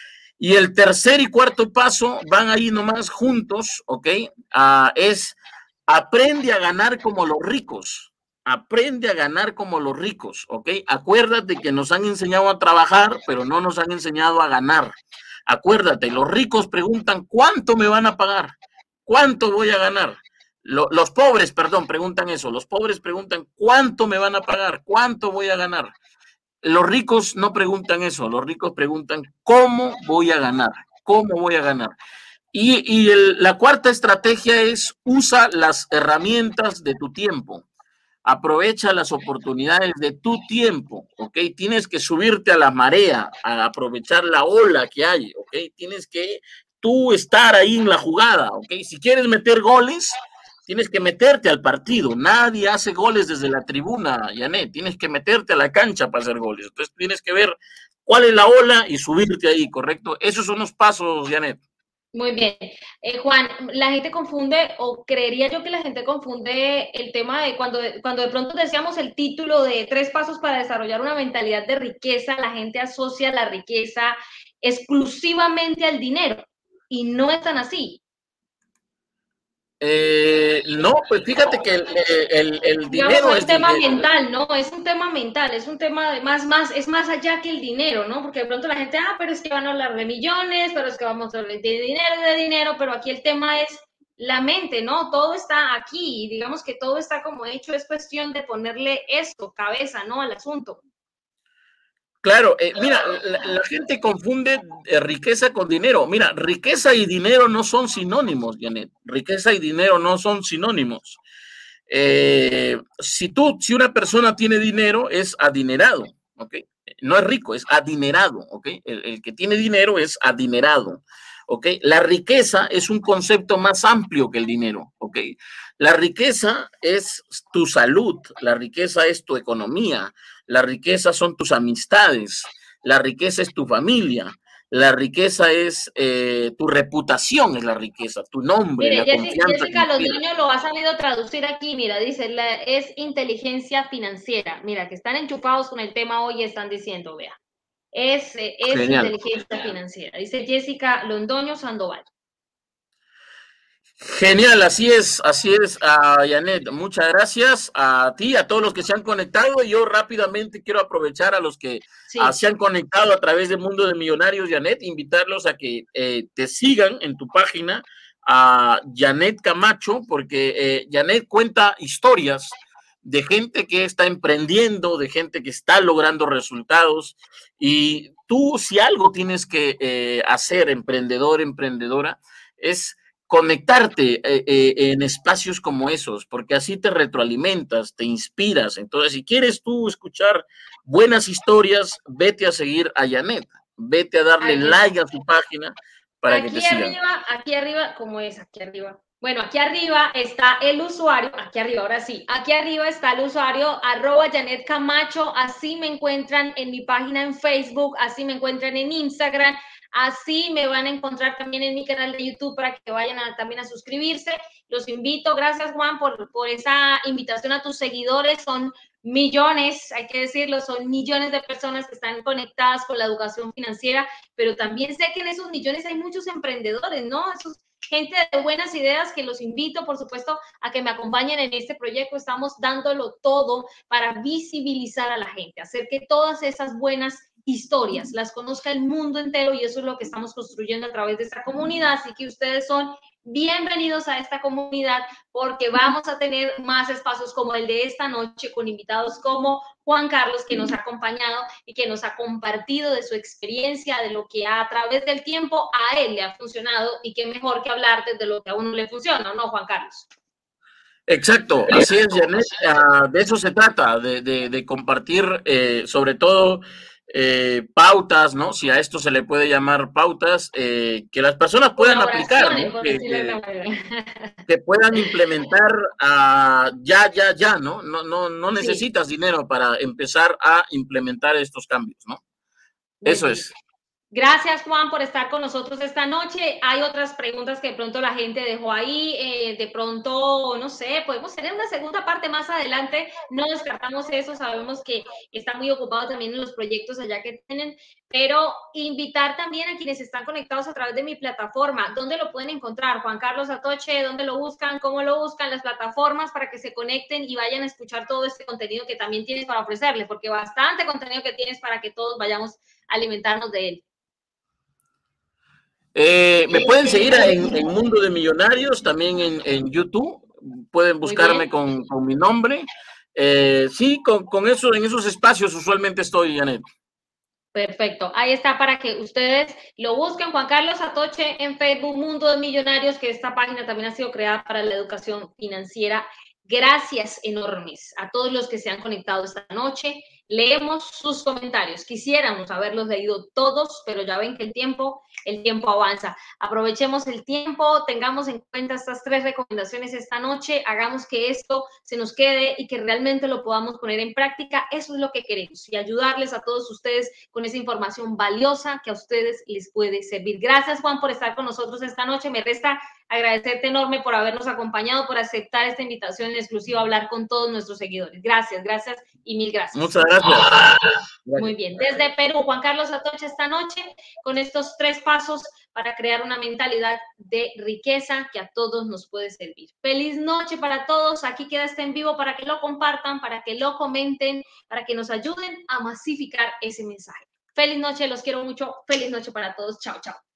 Y el tercer y cuarto paso van ahí nomás juntos, ¿ok? Uh, es aprende a ganar como los ricos. Aprende a ganar como los ricos, ¿ok? Acuérdate que nos han enseñado a trabajar, pero no nos han enseñado a ganar. Acuérdate, los ricos preguntan, ¿cuánto me van a pagar? ¿Cuánto voy a ganar? Lo, los pobres, perdón, preguntan eso. Los pobres preguntan, ¿cuánto me van a pagar? ¿Cuánto voy a ganar? Los ricos no preguntan eso. Los ricos preguntan, ¿cómo voy a ganar? ¿Cómo voy a ganar? Y, y el, la cuarta estrategia es, usa las herramientas de tu tiempo. Aprovecha las oportunidades de tu tiempo, ¿ok? Tienes que subirte a la marea, a aprovechar la ola que hay, ¿ok? Tienes que tú estar ahí en la jugada, ¿ok? Si quieres meter goles, tienes que meterte al partido. Nadie hace goles desde la tribuna, Yanet. Tienes que meterte a la cancha para hacer goles. Entonces tienes que ver cuál es la ola y subirte ahí, ¿correcto? Esos son los pasos, Yanet. Muy bien. Eh, Juan, la gente confunde, o creería yo que la gente confunde el tema de cuando, cuando de pronto decíamos el título de tres pasos para desarrollar una mentalidad de riqueza, la gente asocia la riqueza exclusivamente al dinero y no es tan así. Eh, no, pues fíjate que el, el, el dinero Digamos, es un tema dinero. mental, ¿no? Es un tema mental, es un tema de más, más, es más allá que el dinero, ¿no? Porque de pronto la gente, ah, pero es que van a hablar de millones, pero es que vamos a hablar de dinero, de dinero, pero aquí el tema es la mente, ¿no? Todo está aquí, y digamos que todo está como hecho, es cuestión de ponerle esto, cabeza, ¿no? Al asunto. Claro, eh, mira, la, la gente confunde eh, riqueza con dinero. Mira, riqueza y dinero no son sinónimos, Janet. Riqueza y dinero no son sinónimos. Eh, si tú, si una persona tiene dinero, es adinerado, ¿ok? No es rico, es adinerado, ¿ok? El, el que tiene dinero es adinerado, ¿ok? La riqueza es un concepto más amplio que el dinero, ¿ok? La riqueza es tu salud, la riqueza es tu economía, la riqueza son tus amistades, la riqueza es tu familia. La riqueza es eh, tu reputación, es la riqueza, tu nombre, Mire, la confianza que Jessica inspiras. Londoño lo ha sabido traducir aquí, mira, dice, la, es inteligencia financiera. Mira, que están enchufados con el tema hoy y están diciendo, vea, es, eh, es Genial. inteligencia financiera. Dice Jessica Londoño Sandoval. Genial, así es, así es, uh, Janet. Muchas gracias a ti, a todos los que se han conectado. Yo rápidamente quiero aprovechar a los que Sí. uh, se han conectado a través de Mundo de Millonarios, Janet, invitarlos a que eh, te sigan en tu página, a uh, Janet Camacho, porque eh, Janet cuenta historias de gente que está emprendiendo, de gente que está logrando resultados. Y tú, si algo tienes que eh, hacer, emprendedor, emprendedora, es conectarte eh, eh, en espacios como esos, porque así te retroalimentas, te inspiras. Entonces, si quieres tú escuchar buenas historias, vete a seguir a Janet, vete a darle Ahí like está. a su página para aquí que te sigan. arriba, aquí arriba, ¿cómo es? Aquí arriba. Bueno, aquí arriba está el usuario, aquí arriba, ahora sí, aquí arriba está el usuario arroba Janet Camacho, así me encuentran en mi página en Facebook, así me encuentran en Instagram, así me van a encontrar también en mi canal de YouTube para que vayan a, también a suscribirse. Los invito, gracias Juan por, por esa invitación a tus seguidores, son millones, hay que decirlo, son millones de personas que están conectadas con la educación financiera, pero también sé que en esos millones hay muchos emprendedores, ¿no? Esos gente de buenas ideas que los invito, por supuesto, a que me acompañen en este proyecto. Estamos dándolo todo para visibilizar a la gente, hacer que todas esas buenas historias las conozca el mundo entero y eso es lo que estamos construyendo a través de esta comunidad. Así que ustedes son bienvenidos a esta comunidad porque vamos a tener más espacios como el de esta noche con invitados como Juan Carlos, que nos ha acompañado y que nos ha compartido de su experiencia, de lo que a través del tiempo a él le ha funcionado y qué mejor que hablar de lo que a uno le funciona, ¿no, Juan Carlos? Exacto, así es, Janet. Uh, de eso se trata, de, de, de compartir eh, sobre todo eh, pautas, ¿no? Si a esto se le puede llamar pautas, eh, que las personas puedan aplicar, ¿no? Que, que, que puedan implementar uh, ya, ya, ya, ¿no? No, no, no necesitas sí. dinero para empezar a implementar estos cambios, ¿no? Muy eso bien. es. Gracias, Juan, por estar con nosotros esta noche. Hay otras preguntas que de pronto la gente dejó ahí. Eh, de pronto, no sé, podemos tener una segunda parte más adelante. No descartamos eso. Sabemos que está muy ocupado también en los proyectos allá que tienen. Pero invitar también a quienes están conectados a través de mi plataforma. ¿Dónde lo pueden encontrar? Juan Carlos Atoche, ¿dónde lo buscan? ¿Cómo lo buscan? Las plataformas para que se conecten y vayan a escuchar todo este contenido que también tienes para ofrecerles, porque bastante contenido que tienes para que todos vayamos a alimentarnos de él. Eh, me pueden seguir en, en Mundo de Millonarios, también en, en YouTube. Pueden buscarme con, con mi nombre. Eh, sí, con, con eso, en esos espacios usualmente estoy, Janet. Perfecto. Ahí está para que ustedes lo busquen. Juan Carlos Atoche en Facebook, Mundo de Millonarios, que esta página también ha sido creada para la educación financiera. Gracias enormes a todos los que se han conectado esta noche. Leemos sus comentarios. Quisiéramos haberlos leído todos, pero ya ven que el tiempo, el tiempo avanza. Aprovechemos el tiempo, tengamos en cuenta estas tres recomendaciones esta noche, hagamos que esto se nos quede y que realmente lo podamos poner en práctica. Eso es lo que queremos y ayudarles a todos ustedes con esa información valiosa que a ustedes les puede servir. Gracias, Juan, por estar con nosotros esta noche. Me resta agradecerte enorme por habernos acompañado, por aceptar esta invitación en exclusiva a hablar con todos nuestros seguidores. Gracias, gracias y mil gracias. Muchas gracias. Muy bien. Desde Perú, Juan Carlos Atoche esta noche con estos tres pasos para crear una mentalidad de riqueza que a todos nos puede servir. Feliz noche para todos. Aquí queda este en vivo para que lo compartan, para que lo comenten, para que nos ayuden a masificar ese mensaje. Feliz noche, los quiero mucho. Feliz noche para todos. Chao, chao.